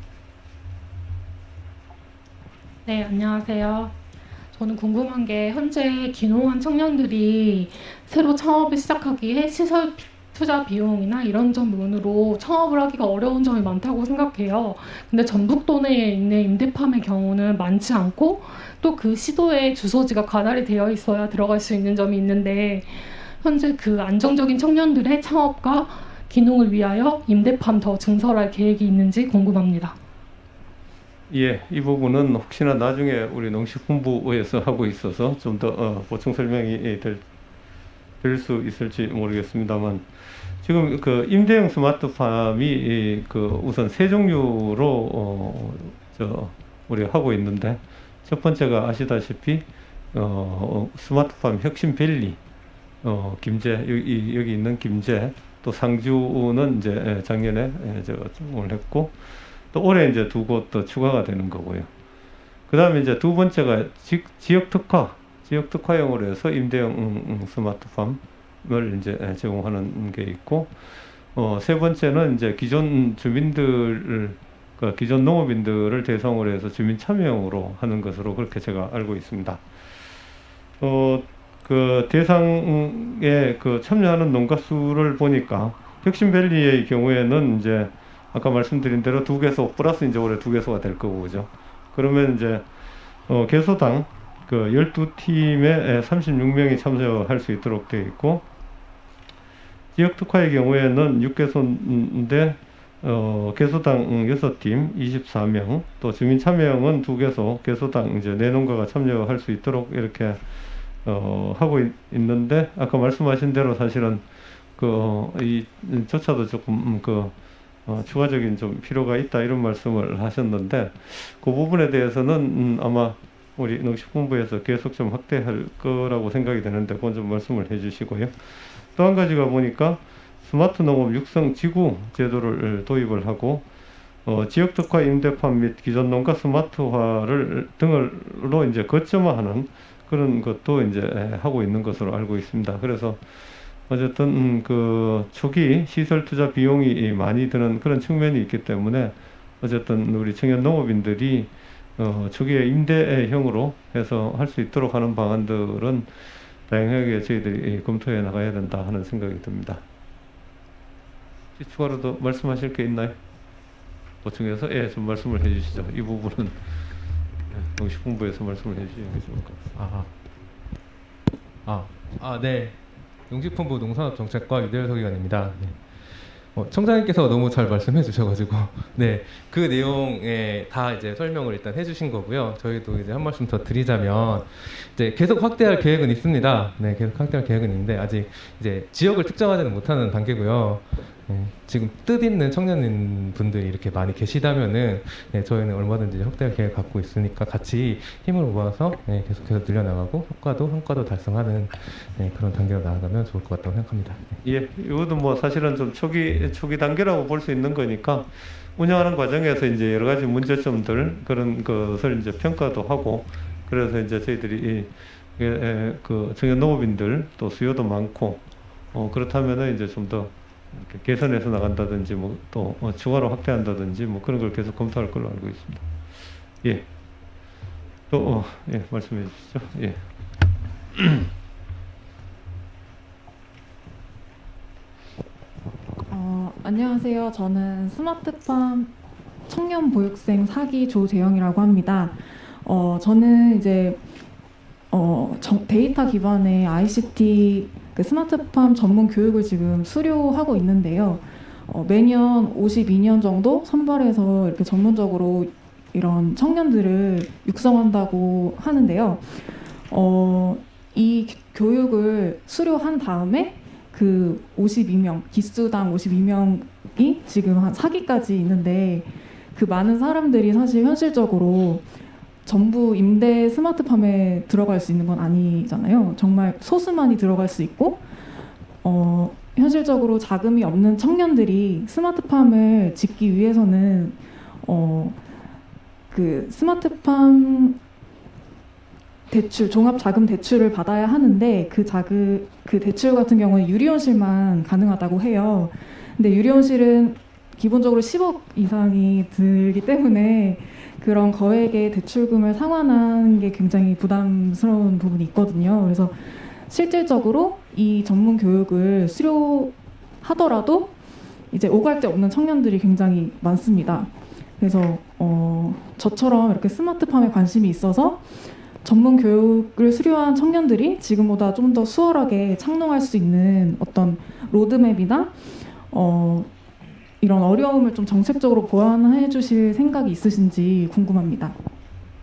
네, 안녕하세요. 저는 궁금한 게 현재 귀농한 청년들이 새로 창업을 시작하기에 시설 투자 비용이나 이런 점으로 창업을 하기가 어려운 점이 많다고 생각해요. 근데 전북도 내에 있는 임대팜의 경우는 많지 않고 또 그 시도에 주소지가 관할이 되어 있어야 들어갈 수 있는 점이 있는데, 현재 그 안정적인 청년들의 창업과 귀농을 위하여 임대팜 더 증설할 계획이 있는지 궁금합니다. 예, 이 부분은 혹시나 나중에 우리 농식품부에서 하고 있어서 좀 더 어, 보충 설명이 될 될 수 있을지 모르겠습니다만 지금 그 임대형 스마트팜이 그 우선 세 종류로 어, 저 우리가 하고 있는데 첫 번째가 아시다시피 어, 스마트팜 혁신밸리 어, 김제 여기, 여기 있는 김제 또 상주는 이제 작년에 제공을 했고 또 올해 이제 두 곳 더 추가가 되는 거고요. 그 다음에 이제 두 번째가 지, 지역 특화 지역 특화형으로 해서 임대형 음, 음, 스마트팜을 이제 제공하는 게 있고 어, 세 번째는 이제 기존 주민들을 그 기존 농업인들을 대상으로 해서 주민 참여형으로 하는 것으로 그렇게 제가 알고 있습니다. 어, 그 대상에 그 참여하는 농가 수를 보니까 혁신밸리의 경우에는 이제 아까 말씀드린 대로 두 개소 플러스 이제 올해 두 개소가 될 거고 그죠. 그러면 이제 어, 개소당 그 열두 팀에 삼십육 명이 참여할 수 있도록 되어 있고 지역 특화의 경우에는 육 개소인데 어, 개소당 여섯 팀 이십사 명 또 주민 참여형은 두 개소 개소당 이제 네 농가가 참여할 수 있도록 이렇게 어, 하고 있, 있는데 아까 말씀하신 대로 사실은 그 이 조차도 조금 음, 그 어, 추가적인 좀 필요가 있다 이런 말씀을 하셨는데 그 부분에 대해서는 음, 아마 우리 농식품부에서 계속 좀 확대할 거라고 생각이 되는데 그건 좀 말씀을 해주시고요. 또 한 가지가 보니까 스마트 농업 육성 지구 제도를 도입을 하고 어, 지역 특화 임대팜 및 기존 농가 스마트화를 등으로 이제 거점화하는 그런 것도 이제 하고 있는 것으로 알고 있습니다. 그래서 어쨌든 음, 그 초기 시설 투자 비용이 많이 드는 그런 측면이 있기 때문에 어쨌든 우리 청년 농업인들이 어, 초기에 임대형으로 해서 할 수 있도록 하는 방안들은 다양하게 저희들이 검토해 나가야 된다 하는 생각이 듭니다. 추가로 더 말씀하실 게 있나요? 보충해서 예, 좀 말씀을 해주시죠. 이 부분은 농식품부에서 말씀을 해주시는 게 좋을 것 같습니다. 아, 아, 아 네. 농식품부 농산업정책과 유대열 서기관입니다. 네. 어, 청장님께서 너무 잘 말씀해 주셔가지고 네, 그 내용에 다 이제 설명을 일단 해주신 거고요. 저희도 이제 한 말씀 더 드리자면 이제 계속 확대할 계획은 있습니다. 네, 계속 확대할 계획은 있는데 아직 이제 지역을 특정하지는 못하는 단계고요. 네, 지금 뜻 있는 청년 분들이 이렇게 많이 계시다면은 네, 저희는 얼마든지 확대할 계획 갖고 있으니까 같이 힘을 모아서 네, 계속해서 늘려나가고 효과도 성과도 달성하는 네, 그런 단계로 나아가면 좋을 것 같다고 생각합니다. 네. 예, 이것도 뭐 사실은 좀 초기 초기 단계라고 볼 수 있는 거니까 운영하는 과정에서 이제 여러 가지 문제점들 그런 것을 이제 평가도 하고 그래서 이제 저희들이 이, 예, 그 청년 농업인들 또 수요도 많고 어, 그렇다면은 이제 좀 더 개선해서 나간다든지 뭐 또 어, 추가로 확대한다든지 뭐 그런 걸 계속 검토할 걸로 알고 있습니다. 예. 또 어, 예, 말씀해 주시죠. 예. 어, 안녕하세요. 저는 스마트팜 청년 보육생 사 기 조재영이라고 합니다. 어, 저는 이제 어, 정, 데이터 기반의 아이씨티 그 스마트팜 전문 교육을 지금 수료하고 있는데요. 어, 매년 오십이 년 정도 선발해서 이렇게 전문적으로 이런 청년들을 육성한다고 하는데요. 어, 이 교육을 수료한 다음에 그 오십이 명, 기수당 오십이 명이 지금 한 사 기까지 있는데 그 많은 사람들이 사실 현실적으로 전부 임대 스마트팜에 들어갈 수 있는 건 아니잖아요. 정말 소수만이 들어갈 수 있고 어, 현실적으로 자금이 없는 청년들이 스마트팜을 짓기 위해서는 어, 그 스마트팜 대출, 종합자금 대출을 받아야 하는데 그 자금, 그 대출 같은 경우는 유리온실만 가능하다고 해요. 근데 유리온실은 기본적으로 십억 이상이 들기 때문에 그런 거액의 대출금을 상환하는 게 굉장히 부담스러운 부분이 있거든요. 그래서 실질적으로 이 전문 교육을 수료하더라도 이제 오갈 데 없는 청년들이 굉장히 많습니다. 그래서 어, 저처럼 이렇게 스마트팜에 관심이 있어서 전문 교육을 수료한 청년들이 지금보다 좀 더 수월하게 창농할 수 있는 어떤 로드맵이나 어, 이런 어려움을 좀 정책적으로 보완해 주실 생각이 있으신지 궁금합니다.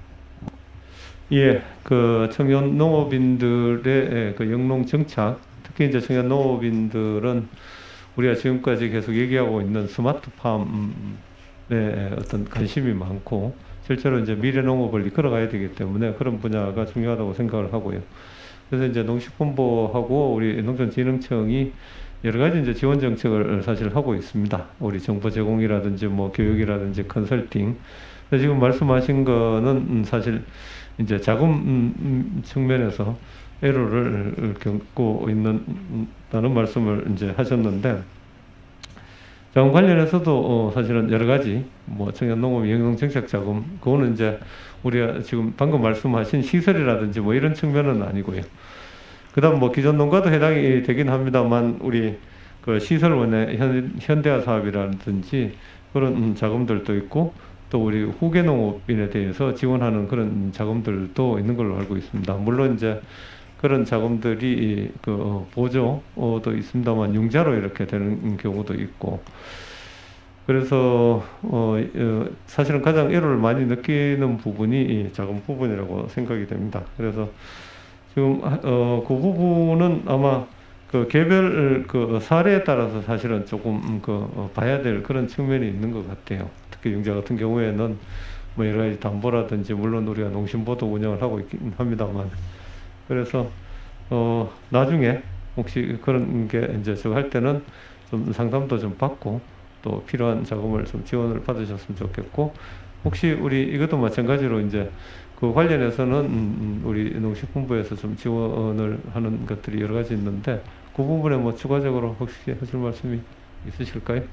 예, 그 청년 농업인들의 그 영농 정착, 특히 이제 청년 농업인들은 우리가 지금까지 계속 얘기하고 있는 스마트팜에 어떤 관심이 많고 실제로 이제 미래 농업을 이끌어가야 되기 때문에 그런 분야가 중요하다고 생각을 하고요. 그래서 이제 농식품부하고 우리 농촌진흥청이 여러 가지 이제 지원 정책을 사실 하고 있습니다. 우리 정보 제공이라든지 뭐 교육이라든지 컨설팅. 지금 말씀하신 거는 사실 이제 자금 측면에서 애로를 겪고 있는다는 말씀을 이제 하셨는데, 자금 관련해서도 어 사실은 여러 가지 뭐 청년농업 영농정책 자금, 그거는 이제 우리가 지금 방금 말씀하신 시설이라든지 뭐 이런 측면은 아니고요. 그다음 뭐 기존 농가도 해당이 되긴 합니다만 우리 그 시설원의 현, 현대화 사업이라든지 그런 자금들도 있고 또 우리 후계 농업인에 대해서 지원하는 그런 자금들도 있는 걸로 알고 있습니다. 물론 이제 그런 자금들이 그 보조도 있습니다만 융자로 이렇게 되는 경우도 있고, 그래서 어 사실은 가장 애로를 많이 느끼는 부분이 이 자금 부분이라고 생각이 됩니다. 그래서 지금 어 그 부분은 아마 그 개별 그 사례에 따라서 사실은 조금 그 봐야 될 그런 측면이 있는 것 같아요. 특히 융자 같은 경우에는 뭐 여러 가지 담보라든지 물론 우리가 농심보도 운영을 하고 있긴 합니다만, 그래서 어 나중에 혹시 그런 게 이제 저거 할 때는 좀 상담도 좀 받고 또 필요한 자금을 좀 지원을 받으셨으면 좋겠고, 혹시 우리 이것도 마찬가지로 이제 그 관련해서는 우리 농식품부에서 좀 지원을 하는 것들이 여러 가지 있는데 그 부분에 뭐 추가적으로 혹시 하실 말씀이 있으실까요?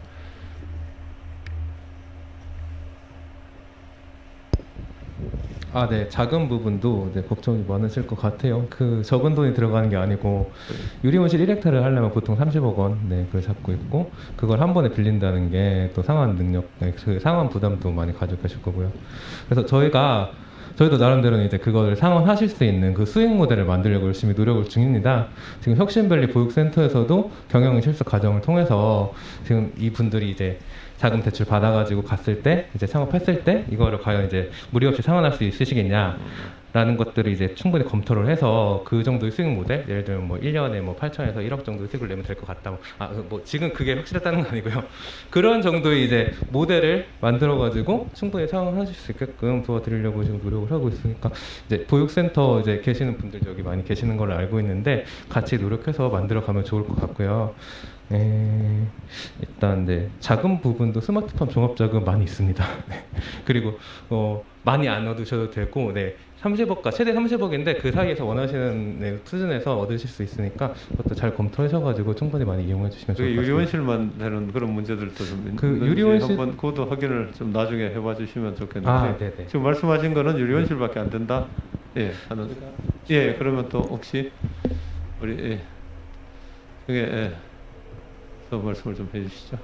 아, 네. 자금 부분도 네, 걱정이 많으실 것 같아요. 그 적은 돈이 들어가는 게 아니고 유리온실 일 헥타르를 하려면 보통 삼십억 원 네, 그걸 잡고 있고, 그걸 한 번에 빌린다는 게 또 상환 능력, 네, 그 상환 부담도 많이 가지고 계실 거고요. 그래서 저희가 저희도 나름대로는 이제 그걸 상환하실 수 있는 그 수익 모델을 만들려고 열심히 노력을 중입니다. 지금 혁신밸리 보육센터에서도 경영 실습 과정을 통해서 지금 이분들이 이제 자금 대출 받아가지고 갔을 때 이제 창업했을 때 이거를 과연 이제 무리 없이 상환할 수 있으시겠냐라는 것들을 이제 충분히 검토를 해서 그 정도의 수익 모델, 예를 들면 뭐 일 년에 뭐 팔천에서 일억 정도의 수익을 내면 될 것 같다. 뭐, 아, 뭐 지금 그게 확실했다는 건 아니고요. 그런 정도의 이제 모델을 만들어가지고 충분히 상환하실 수 있게끔 도와드리려고 지금 노력을 하고 있으니까 이제 보육센터 이제 계시는 분들 여기 많이 계시는 걸로 알고 있는데 같이 노력해서 만들어가면 좋을 것 같고요. 네, 일단 네, 자금 부분도 스마트팜 종합자금 많이 있습니다. 네. 그리고 어, 많이 안 얻으셔도 되고, 네, 삼십억과 최대 삼십억인데 그 사이에서 원하시는 네, 수준에서 얻으실 수 있으니까 그것도 잘 검토하셔가지고 충분히 많이 이용해 주시면 좋을 것 같습니다. 유리온실만 되는 그런 문제들도 좀 그 유리온실 한번 그것도 확인을 좀 나중에 해봐 주시면 좋겠는데, 아, 네네. 지금 말씀하신 거는 유리온실밖에 안 된다. 예, 하는. 예, 그러면 또 혹시 우리 예, 중에 예. 또 말씀을 좀 해주시죠.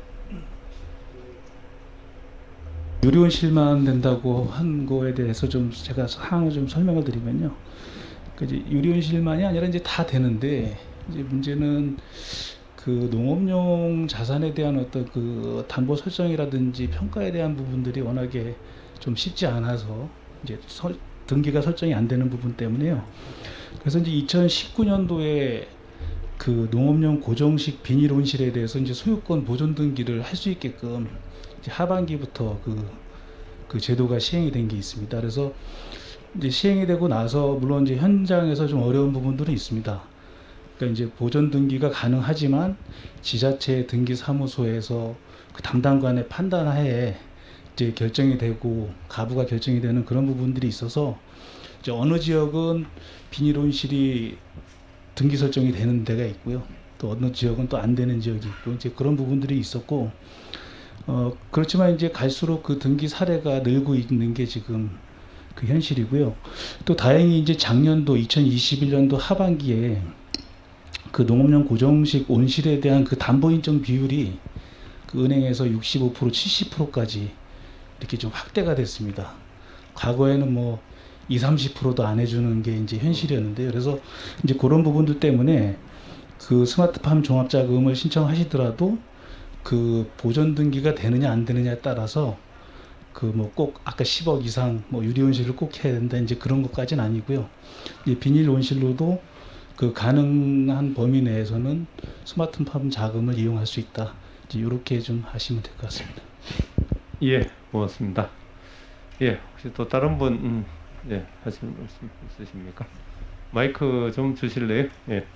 유리온실만 된다고 한 거에 대해서 좀 제가 상황을 좀 설명을 드리면요. 그 이제 유리온실만이 아니라 이제 다 되는데 이제 문제는 그 농업용 자산에 대한 어떤 그 담보 설정이라든지 평가에 대한 부분들이 워낙에 좀 쉽지 않아서 이제 설, 등기가 설정이 안 되는 부분 때문에요. 그래서 이제 이천십구 년도에 그 농업용 고정식 비닐 온실에 대해서 이제 소유권 보존 등기를 할 수 있게끔 이제 하반기부터 그, 그 제도가 시행이 된 게 있습니다. 그래서 이제 시행이 되고 나서 물론 이제 현장에서 좀 어려운 부분들은 있습니다. 그러니까 이제 보존 등기가 가능하지만 지자체 등기 사무소에서 그 담당관의 판단하에 이제 결정이 되고 가부가 결정이 되는 그런 부분들이 있어서 이제 어느 지역은 비닐 온실이 등기 설정이 되는 데가 있고요. 또 어느 지역은 또 안 되는 지역이 있고 이제 그런 부분들이 있었고, 어 그렇지만 이제 갈수록 그 등기 사례가 늘고 있는 게 지금 그 현실이고요. 또 다행히 이제 작년도 이천이십일 년도 하반기에 그 농업용 고정식 온실에 대한 그 담보 인정 비율이 그 은행에서 육십오 퍼센트, 칠십 퍼센트까지 이렇게 좀 확대가 됐습니다. 과거에는 뭐 이십, 삼십 퍼센트도 안 해주는 게 이제 현실이었는데요. 그래서 이제 그런 부분들 때문에 그 스마트팜 종합자금을 신청하시더라도 그 보존 등기가 되느냐 안 되느냐에 따라서 그 뭐 꼭 아까 십억 이상 뭐 유리 온실을 꼭 해야 된다 이제 그런 것까지는 아니고요. 이제 비닐 온실로도 그 가능한 범위 내에서는 스마트팜 자금을 이용할 수 있다. 이제 이렇게 좀 하시면 될 것 같습니다. 예, 고맙습니다. 예, 혹시 또 다른 분 음, 예, 하실 말씀 있으십니까? 마이크 좀 주실래요? 예.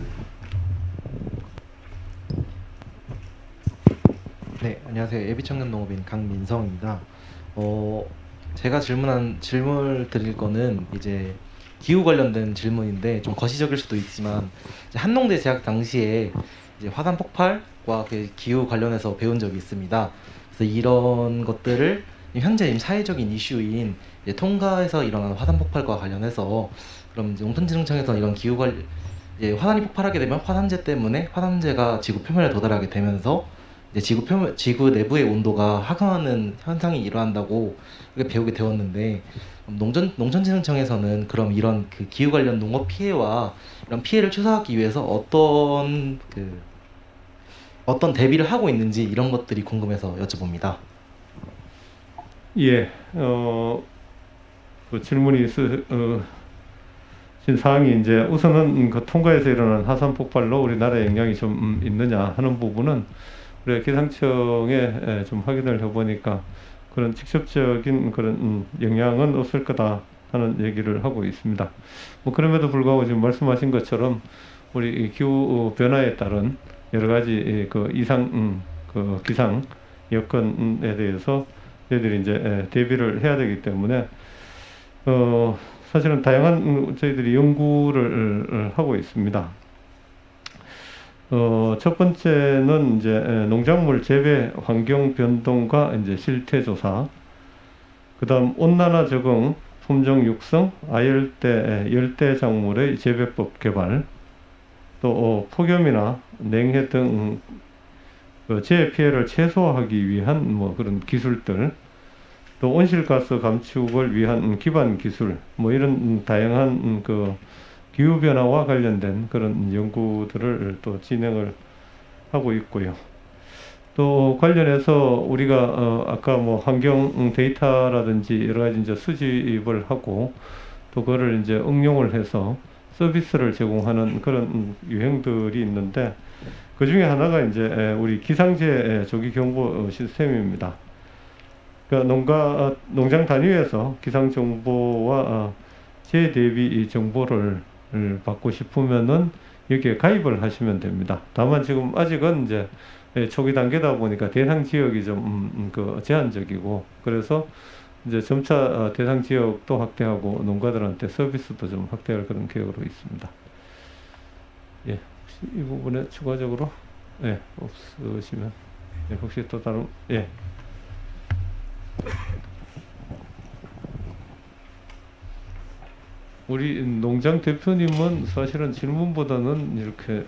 네, 안녕하세요. 예비청년농업인 강민성입니다. 어, 제가 질문한 질문을 드릴 거는 이제 기후 관련된 질문인데 좀 거시적일 수도 있지만 이제 한농대 재학 당시에 이제 화산 폭발과 그 기후 관련해서 배운 적이 있습니다. 그래서 이런 것들을 현재 사회적인 이슈인 이제 통가에서 일어난 화산 폭발과 관련해서 그럼 이제 농촌진흥청에서 이런 기후 관 이제 화산이 폭발하게 되면 화산재 때문에 화산재가 지구 표면에 도달하게 되면서 이제 지구 표면 지구 내부의 온도가 하강하는 현상이 일어난다고 그렇게 배우게 되었는데 농전 농촌진흥청에서는 그럼 이런 그 기후 관련 농업 피해와 이런 피해를 최소화하기 위해서 어떤 그 어떤 대비를 하고 있는지 이런 것들이 궁금해서 여쭤봅니다. 예, 어, 그 질문이 있으, 어, 신 사항이 이제 우선은 그 통가에서 일어난 화산 폭발로 우리나라에 영향이 좀 음, 있느냐 하는 부분은 우리가 기상청에 좀 확인을 해보니까 그런 직접적인 그런 음, 영향은 없을 거다 하는 얘기를 하고 있습니다. 뭐 그럼에도 불구하고 지금 말씀하신 것처럼 우리 기후 변화에 따른 여러 가지 그 이상 음, 그 기상 여건에 대해서 저희들이 이제 대비를 해야 되기 때문에 어 사실은 다양한 저희들이 연구를 하고 있습니다. 어, 첫 번째는 이제 농작물 재배 환경 변동과 이제 실태 조사, 그다음 온난화 적응, 품종 육성, 아열대, 열대 작물의 재배법 개발, 또 어, 폭염이나 냉해 등 그 재해 피해를 최소화하기 위한 뭐 그런 기술들, 또 온실가스 감축을 위한 기반 기술, 뭐 이런 다양한 그 기후 변화와 관련된 그런 연구들을 또 진행을 하고 있고요. 또 관련해서 우리가 어 아까 뭐 환경 데이터라든지 여러 가지 이제 수집을 하고 또 그거를 이제 응용을 해서 서비스를 제공하는 그런 유형들이 있는데 그 중에 하나가 이제 우리 기상재 조기 경보 시스템입니다. 그러니까 농가 농장 단위에서 기상 정보와 재해 대비 정보를 받고 싶으면은 여기에 가입을 하시면 됩니다. 다만 지금 아직은 이제 초기 단계다 보니까 대상 지역이 좀 음, 그 제한적이고 그래서 이제 점차 대상 지역도 확대하고 농가들한테 서비스도 좀 확대할 그런 계획으로 있습니다. 예, 혹시 이 부분에 추가적으로 예 없으시면 예, 혹시 또 다른 예. 우리 농장 대표님은 사실은 질문보다는 이렇게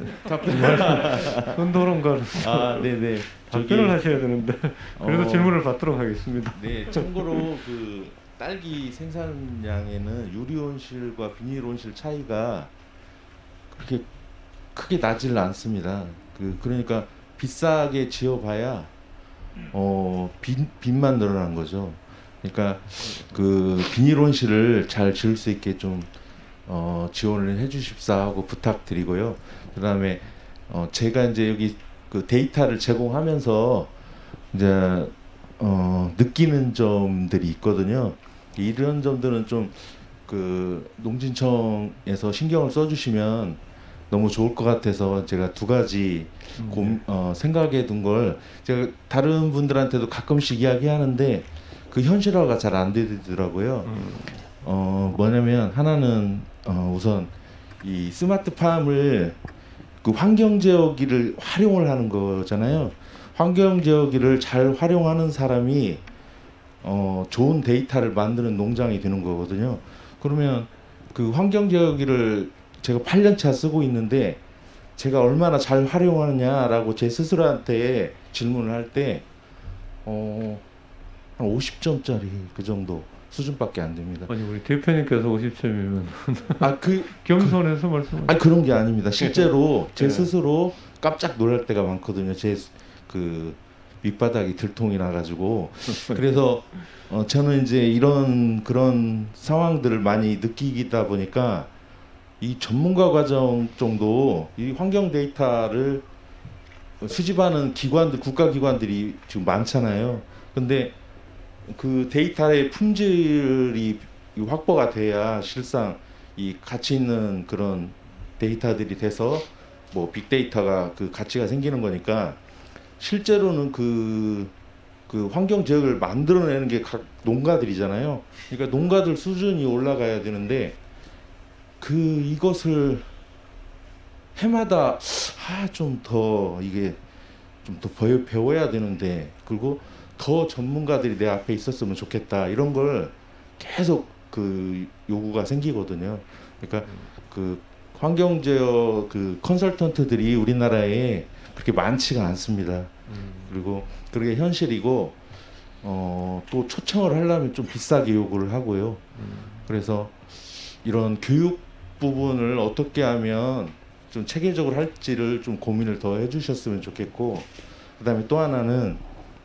선도론가로서 아, 네네. 답변을 하셔야 되는데 그래도 어, 질문을 받도록 하겠습니다. 네, 참고로 그 딸기 생산량에는 유리온실과 비닐온실 차이가 그렇게 크게 나지를 않습니다. 그 그러니까 비싸게 지어봐야 어 빚, 빚만 늘어난 거죠. 그러니까 그 비닐온실을 잘 지을 수 있게 좀 어, 지원을 해주십사 하고 부탁드리고요. 그다음에 어, 제가 이제 여기 그 데이터를 제공하면서 이제 어, 느끼는 점들이 있거든요. 이런 점들은 좀 그 농진청에서 신경을 써주시면 너무 좋을 것 같아서 제가 두 가지 고, 어, 생각해 둔 걸 제가 다른 분들한테도 가끔씩 이야기하는데 그 현실화가 잘 안 되더라고요. 음. 어 뭐냐면 하나는 어 우선 이 스마트팜을 그 환경제어기를 활용을 하는 거잖아요. 환경제어기를 잘 활용하는 사람이 어 좋은 데이터를 만드는 농장이 되는 거거든요. 그러면 그 환경제어기를 제가 팔 년 차 쓰고 있는데 제가 얼마나 잘 활용하느냐라고 제 스스로한테 질문을 할 때 어. 한 오십 점짜리 그 정도 수준밖에 안 됩니다. 아니 우리 대표님께서 오십 점이면 아 그 겸손해서 그, 말씀. 아니 그런 게 아닙니다. 실제로 제 스스로 깜짝 놀랄 때가 많거든요. 제 그 밑바닥이 들통이 나가지고 그래서 어, 저는 이제 이런 그런 상황들을 많이 느끼다 보니까 이 전문가 과정 정도 이 환경 데이터를 수집하는 기관들, 국가기관들이 지금 많잖아요. 근데 그 데이터의 품질이 확보가 돼야 실상 이 가치 있는 그런 데이터들이 돼서 뭐 빅데이터가 그 가치가 생기는 거니까 실제로는 그, 그 환경 지역을 만들어내는 게 각 농가들이잖아요. 그러니까 농가들 수준이 올라가야 되는데 그 이것을 해마다 아, 좀 더 이게 좀 더 배워야 되는데 그리고 더 전문가들이 내 앞에 있었으면 좋겠다 이런 걸 계속 그 요구가 생기거든요. 그러니까 그 환경제어 그 컨설턴트들이 우리나라에 그렇게 많지가 않습니다. 그리고 그게 현실이고 어, 또 초청을 하려면 좀 비싸게 요구를 하고요. 그래서 이런 교육 부분을 어떻게 하면 좀 체계적으로 할지를 좀 고민을 더 해주셨으면 좋겠고, 그다음에 또 하나는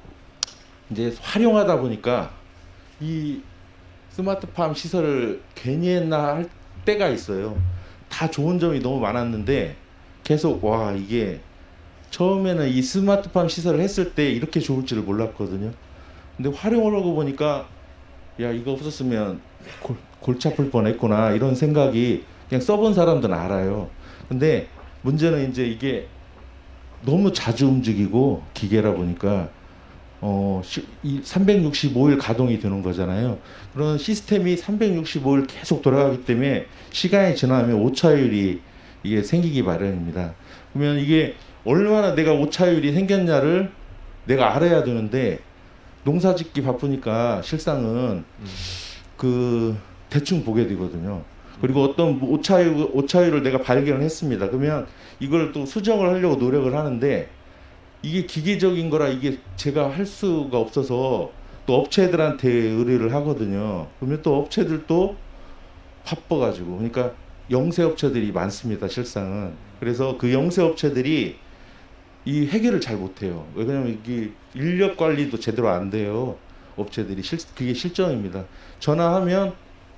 이제 활용하다 보니까 이 스마트팜 시설을 괜히 했나 할 때가 있어요. 다 좋은 점이 너무 많았는데 계속 와 이게 처음에는 이 스마트팜 시설을 했을 때 이렇게 좋을 줄을 몰랐거든요. 근데 활용을 하고 보니까 야 이거 없었으면 골, 골치 아플 뻔했구나 이런 생각이 그냥 써본 사람들은 알아요. 근데 문제는 이제 이게 너무 자주 움직이고 기계라 보니까 어, 이 삼백육십오 일 가동이 되는 거잖아요. 그런 시스템이 삼백육십오 일 계속 돌아가기 때문에 시간이 지나면 오차율이 이게 생기기 마련입니다. 그러면 이게 얼마나 내가 오차율이 생겼냐를 내가 알아야 되는데 농사 짓기 바쁘니까 실상은 음. 그 대충 보게 되거든요. 그리고 어떤 오차율, 오차율을 내가 발견을 했습니다. 그러면 이걸 또 수정을 하려고 노력을 하는데 이게 기계적인 거라 이게 제가 할 수가 없어서 또 업체들한테 의뢰를 하거든요. 그러면 또 업체들도 바빠가지고 그러니까 영세 업체들이 많습니다. 실상은. 그래서 그 영세 업체들이 이 해결을 잘 못해요. 왜냐하면 이게 인력 관리도 제대로 안 돼요. 업체들이 실, 그게 실정입니다. 전화하면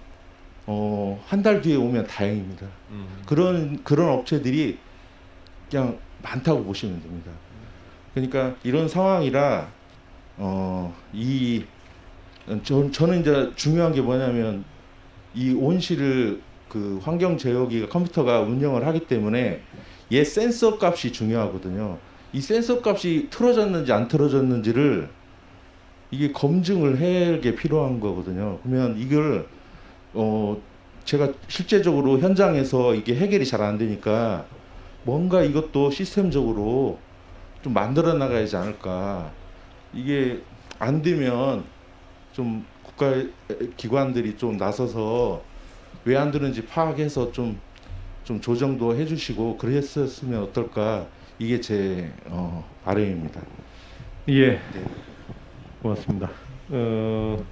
어, 한 달 뒤에 오면 다행입니다. 음. 그런 그런 업체들이 그냥 많다고 보시면 됩니다. 그러니까 이런 상황이라 어, 이 저, 저는 이제 중요한 게 뭐냐면 이 온실을 그 환경 제어기가 컴퓨터가 운영을 하기 때문에 얘 센서 값이 중요하거든요. 이 센서 값이 틀어졌는지 안 틀어졌는지를 이게 검증을 해야 게 필요한 거거든요. 그러면 이걸 어 제가 실제적으로 현장에서 이게 해결이 잘 안 되니까 뭔가 이것도 시스템적으로 좀 만들어 나가야지 않을까. 이게 안 되면 좀 국가 기관들이 좀 나서서 왜 안 되는지 파악해서 좀, 좀 조정도 해주시고 그랬었으면 어떨까. 이게 제 어, 바람입니다. 예, 네. 고맙습니다. 어,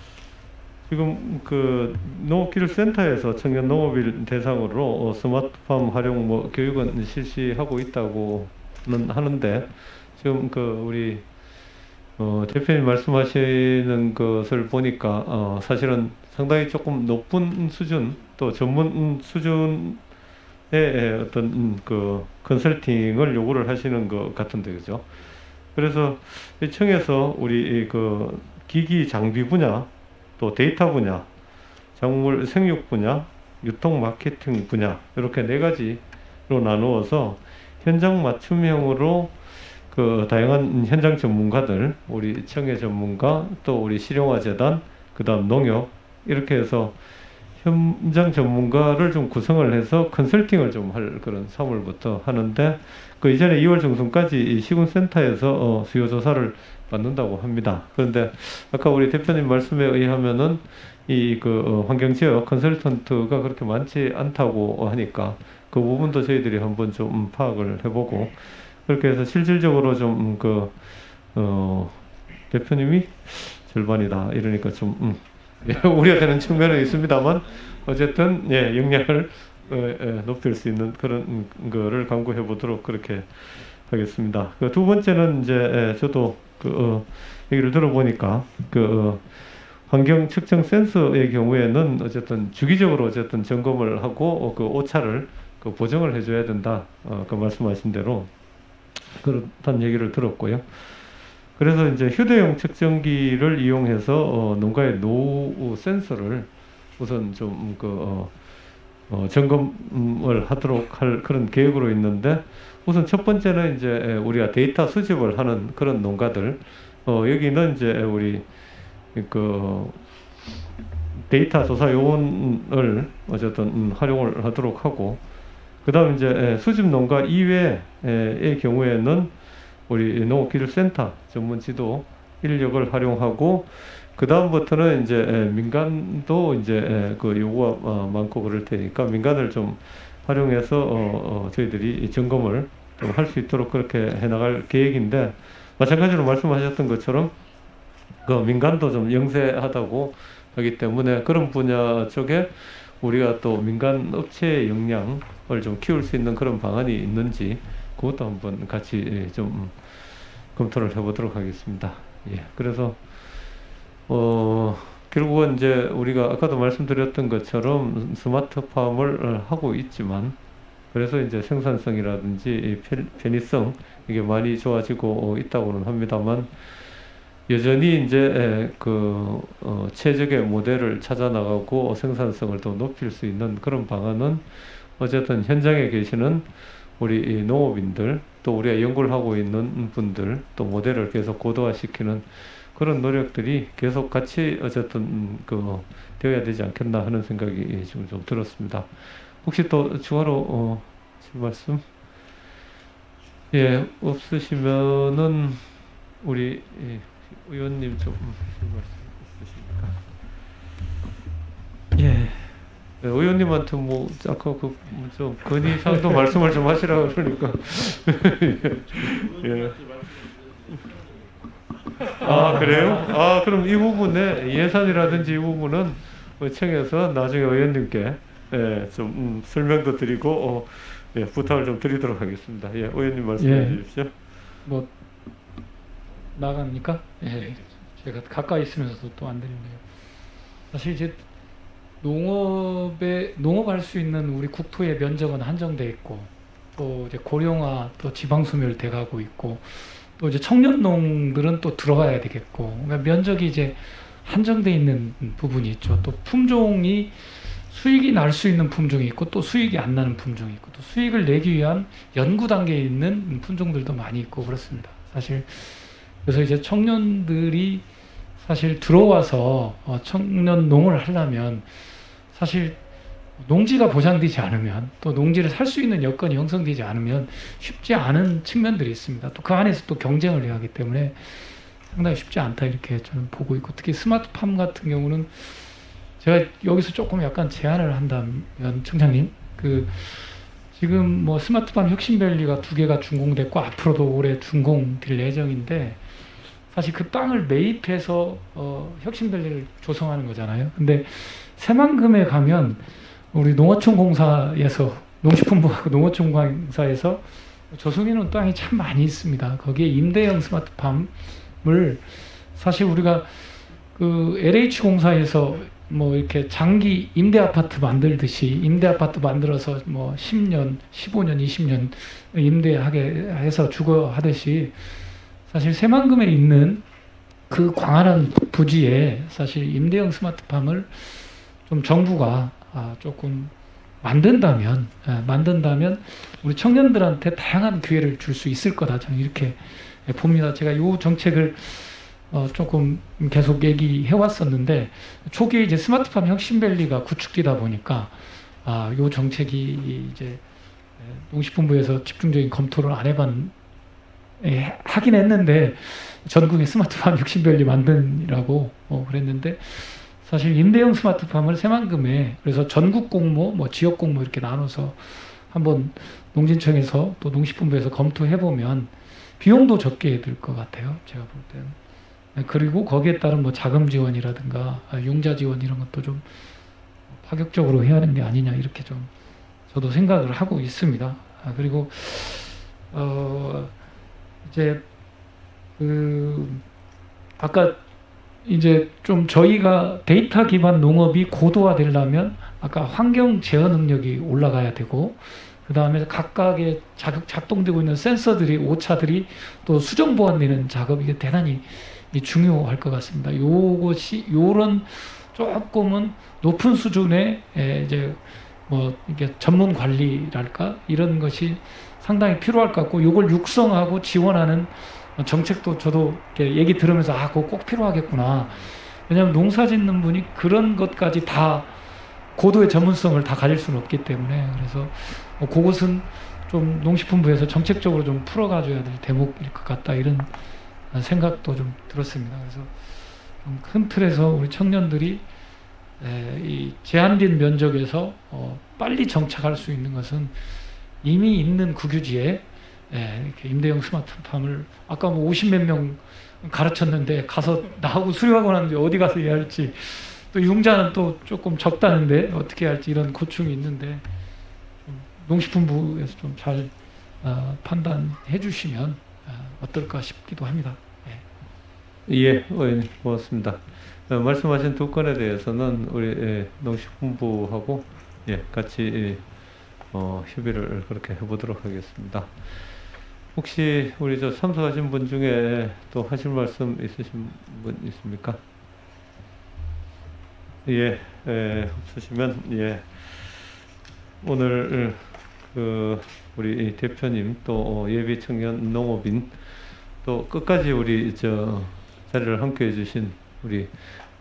지금 그 농업기술센터에서 청년 농업일 대상으로 어, 스마트팜 활용 뭐 교육은 실시하고 있다고는 하는데 지금 그 우리 어, 대표님 말씀하시는 것을 보니까 어, 사실은 상당히 조금 높은 수준 또 전문 수준의 어떤 그 컨설팅을 요구를 하시는 것 같은데 그죠? 그래서 이 청에서 우리 그 기기 장비 분야 또 데이터 분야, 작물 생육 분야, 유통 마케팅 분야 이렇게 네 가지로 나누어서 현장 맞춤형으로 그 다양한 현장 전문가들, 우리 청해 전문가, 또 우리 실용화 재단, 그다음 농협 이렇게 해서 현장 전문가를 좀 구성을 해서 컨설팅을 좀 할 그런 삼월부터 하는데 그 이전에 이월 중순까지 시군센터에서 어, 수요 조사를 받는다고 합니다. 그런데 아까 우리 대표님 말씀에 의하면은 이 그 어, 환경지역 컨설턴트가 그렇게 많지 않다고 하니까 그 부분도 저희들이 한번 좀 파악을 해보고 그렇게 해서 실질적으로 좀 그 어, 대표님이 절반이다 이러니까 좀 음, 예, 우려되는 측면은 있습니다만 어쨌든 예, 역량을 어, 예, 높일 수 있는 그런 거를 강구해 보도록 그렇게 하겠습니다. 그 두 번째는 이제 예, 저도 그 어, 얘기를 들어보니까 그 어, 환경 측정 센서의 경우에는 어쨌든 주기적으로 어쨌든 점검을 하고 어, 그 오차를 그 보정을 해줘야 된다. 어, 그 말씀하신 대로 그렇다는 얘기를 들었고요. 그래서 이제 휴대용 측정기를 이용해서 어, 농가의 노후 센서를 우선 좀그 어, 어, 점검을 하도록 할 그런 계획으로 있는데, 우선 첫 번째는 이제 우리가 데이터 수집을 하는 그런 농가들, 어, 여기는 이제 우리 그 데이터 조사 요원을 어쨌든 활용을 하도록 하고, 그 다음 이제 수집 농가 이외의 경우에는 우리 농업기술센터 전문 지도 인력을 활용하고, 그 다음부터는 이제 민간도 이제 그 요구가 많고 그럴 테니까 민간을 좀 활용해서 어, 어, 저희들이 점검을 좀 할 수 있도록 그렇게 해나갈 계획인데, 마찬가지로 말씀하셨던 것처럼 그 민간도 좀 영세하다고 하기 때문에 그런 분야 쪽에 우리가 또 민간 업체의 역량을 좀 키울 수 있는 그런 방안이 있는지 그것도 한번 같이 좀 검토를 해보도록 하겠습니다. 예, 그래서 어, 결국은 이제 우리가 아까도 말씀드렸던 것처럼 스마트팜을 하고 있지만, 그래서 이제 생산성이라든지 편의성 이게 많이 좋아지고 있다고는 합니다만, 여전히 이제 그 어, 최적의 모델을 찾아 나가고 생산성을 더 높일 수 있는 그런 방안은 어쨌든 현장에 계시는 우리 농업인들, 또 우리가 연구를 하고 있는 분들, 또 모델을 계속 고도화시키는 그런 노력들이 계속 같이 어쨌든 그 되어야 되지 않겠나 하는 생각이 지금 좀 들었습니다. 혹시 또 추가로 어, 말씀? 예, 없으시면은 우리 예, 의원님 좀 말씀 있으십니까? 예. 네, 의원님한테 뭐 아까 그 좀 건의사항도 말씀을 좀 하시라고 그러니까. 예. 아 그래요? 아 그럼 이 부분에 예산이라든지 이 부분은 청해서 나중에 의원님께 예, 좀 음, 설명도 드리고 어, 예, 부탁을 좀 드리도록 하겠습니다. 예, 의원님 말씀해 예, 주십시오. 뭐 나갑니까? 예, 제가 가까이 있으면서도 또 안 들리네요. 사실 이제 농업에 농업할 수 있는 우리 국토의 면적은 한정돼 있고, 또 이제 고령화 또 지방 소멸 돼가고 있고, 또 이제 청년농들은 또 들어가야 되겠고, 그러니까 면적이 이제 한정돼 있는 부분이 있죠. 또 품종이 수익이 날 수 있는 품종이 있고, 또 수익이 안 나는 품종이 있고, 또 수익을 내기 위한 연구 단계에 있는 품종들도 많이 있고 그렇습니다. 사실 그래서 이제 청년들이 사실 들어와서 어, 청년 농을 하려면 사실 농지가 보장되지 않으면, 또 농지를 살 수 있는 여건이 형성되지 않으면 쉽지 않은 측면들이 있습니다. 또 그 안에서 또 경쟁을 해야 하기 때문에 상당히 쉽지 않다 이렇게 저는 보고 있고, 특히 스마트팜 같은 경우는 제가 여기서 조금 약간 제안을 한다면, 청장님, 그 지금 뭐 스마트팜 혁신밸리가 두 개가 준공됐고 앞으로도 올해 준공될 예정인데, 사실 그 땅을 매입해서 어, 혁신밸리를 조성하는 거잖아요. 근데 새만금에 가면 우리 농어촌공사에서, 농식품부하고 농어촌공사에서 조성해놓은 땅이 참 많이 있습니다. 거기에 임대형 스마트팜을 사실 우리가 그 엘에이치공사에서 뭐 이렇게 장기 임대 아파트 만들듯이 임대 아파트 만들어서 뭐 십 년, 십오 년, 이십 년 임대하게 해서 주거 하듯이, 사실 새만금에 있는 그 광활한 부지에 사실 임대형 스마트팜을 좀 정부가 아 조금 만든다면, 예, 만든다면 우리 청년들한테 다양한 기회를 줄 수 있을 거다, 저는 이렇게 봅니다. 제가 이 정책을 어 조금 계속 얘기해 왔었는데, 초기에 이제 스마트팜 혁신밸리가 구축되다 보니까 아, 요 정책이 이제 농식품부에서 집중적인 검토를 안 해봤, 예, 하긴 했는데, 전국에 스마트팜 혁신밸리 만든이라고 어, 그랬는데, 사실 임대형 스마트팜을 새만금에, 그래서 전국 공모, 뭐 지역 공모 이렇게 나눠서 한번 농진청에서 또 농식품부에서 검토해 보면 비용도 적게 들 것 같아요, 제가 볼 때는. 그리고 거기에 따른 뭐 자금 지원이라든가 융자 지원 이런 것도 좀 파격적으로 해야 하는 게 아니냐 이렇게 좀 저도 생각을 하고 있습니다. 그리고 어 이제 그 아까 이제 좀 저희가 데이터 기반 농업이 고도화되려면 아까 환경 제어 능력이 올라가야 되고, 그 다음에 각각의 작, 작동되고 있는 센서들이, 오차들이 또 수정 보완되는 작업이 이게 대단히 중요할 것 같습니다. 요것이, 요런 조금은 높은 수준의 이제 뭐 이게 전문 관리랄까 이런 것이 상당히 필요할 것 같고, 요걸 육성하고 지원하는 정책도 저도 이렇게 얘기 들으면서 아, 그거 꼭 필요하겠구나. 왜냐하면 농사 짓는 분이 그런 것까지 다 고도의 전문성을 다 가질 수는 없기 때문에, 그래서 뭐 그것은 좀 농식품부에서 정책적으로 좀 풀어가줘야 될 대목일 것 같다, 이런 생각도 좀 들었습니다. 그래서 좀 큰 틀에서 우리 청년들이 에, 이 제한된 면적에서 어, 빨리 정착할 수 있는 것은 이미 있는 국유지에 에, 이렇게 임대형 스마트팜을 아까 뭐 오십 몇 명 가르쳤는데 가서 나하고 수료하고 나는데 어디 가서 해야 할지, 또 융자는 또 조금 적다는데 어떻게 할지 이런 고충이 있는데 좀 농식품부에서 좀 잘 어, 판단해 주시면 어, 어떨까 싶기도 합니다. 예, 예, 의원님 고맙습니다. 어, 말씀하신 두 건에 대해서는 우리 예, 농식품부하고 예, 같이 어, 협의를 그렇게 해보도록 하겠습니다. 혹시 우리 저 참석하신 분 중에 또 하실 말씀 있으신 분 있습니까? 예, 예, 없으시면 예, 오늘 그 우리 대표님 또 예비 청년 농업인 또 끝까지 우리 저 자리를 함께해 주신 우리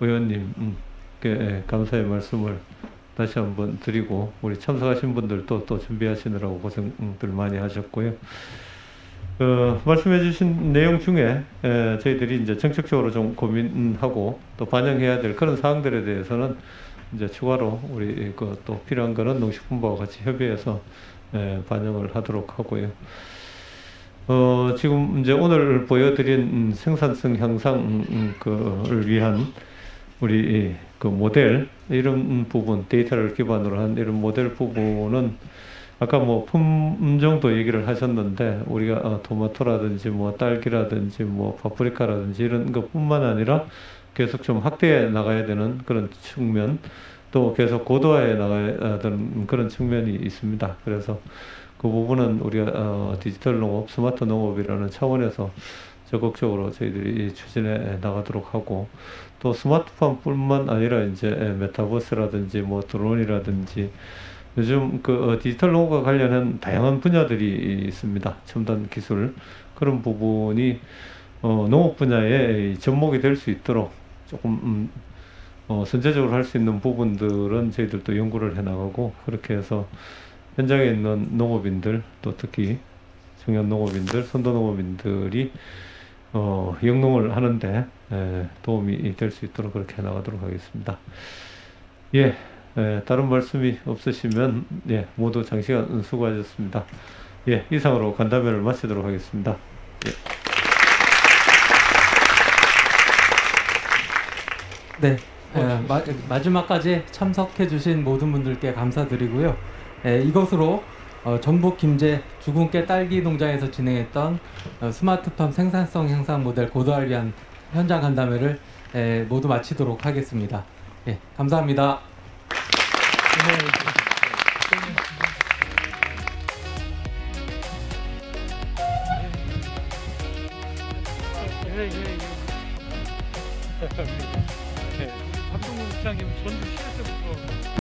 의원님께 감사의 말씀을 다시 한번 드리고, 우리 참석하신 분들도 또 준비하시느라고 고생들 많이 하셨고요. 어, 말씀해 주신 내용 중에 에, 저희들이 이제 정책적으로 좀 고민하고 또 반영해야 될 그런 사항들에 대해서는 이제 추가로 우리 그 또 필요한 거는 농식품부와 같이 협의해서 에, 반영을 하도록 하고요. 어, 지금 이제 오늘 보여드린 생산성 향상을 위한 우리 그 모델, 이런 부분, 데이터를 기반으로 한 이런 모델 부분은 아까 뭐 품종도 얘기를 하셨는데, 우리가 어, 토마토라든지 뭐 딸기라든지 뭐 파프리카라든지 이런 것뿐만 아니라 계속 좀 확대해 나가야 되는 그런 측면, 또 계속 고도화해 나가야 되는 그런 측면이 있습니다. 그래서 그 부분은 우리가 어, 디지털 농업, 스마트 농업이라는 차원에서 적극적으로 저희들이 추진해 나가도록 하고, 또 스마트팜뿐만 아니라 이제 메타버스라든지 뭐 드론이라든지 요즘 그 디지털 농업과 관련한 다양한 분야들이 있습니다. 첨단 기술, 그런 부분이 어, 농업 분야에 접목이 될 수 있도록 조금 음, 어, 선제적으로 할 수 있는 부분들은 저희들도 연구를 해나가고, 그렇게 해서 현장에 있는 농업인들, 또 특히 청년 농업인들, 선도 농업인들이 어, 영농을 하는데 에, 도움이 될 수 있도록 그렇게 해나가도록 하겠습니다. 예, 에, 다른 말씀이 없으시면 예, 모두 장시간 수고하셨습니다. 예, 이상으로 간담회를 마치도록 하겠습니다. 예. 네, 에, 마, 마지막까지 참석해 주신 모든 분들께 감사드리고요. 에, 이것으로 어, 전북 김제 주근깨 딸기 농장에서 진행했던 어, 스마트팜 생산성 향상 모델 고도화를 위한 현장 간담회를 에, 모두 마치도록 하겠습니다. 예, 감사합니다. 박동훈 부장님 전주 시절 때부터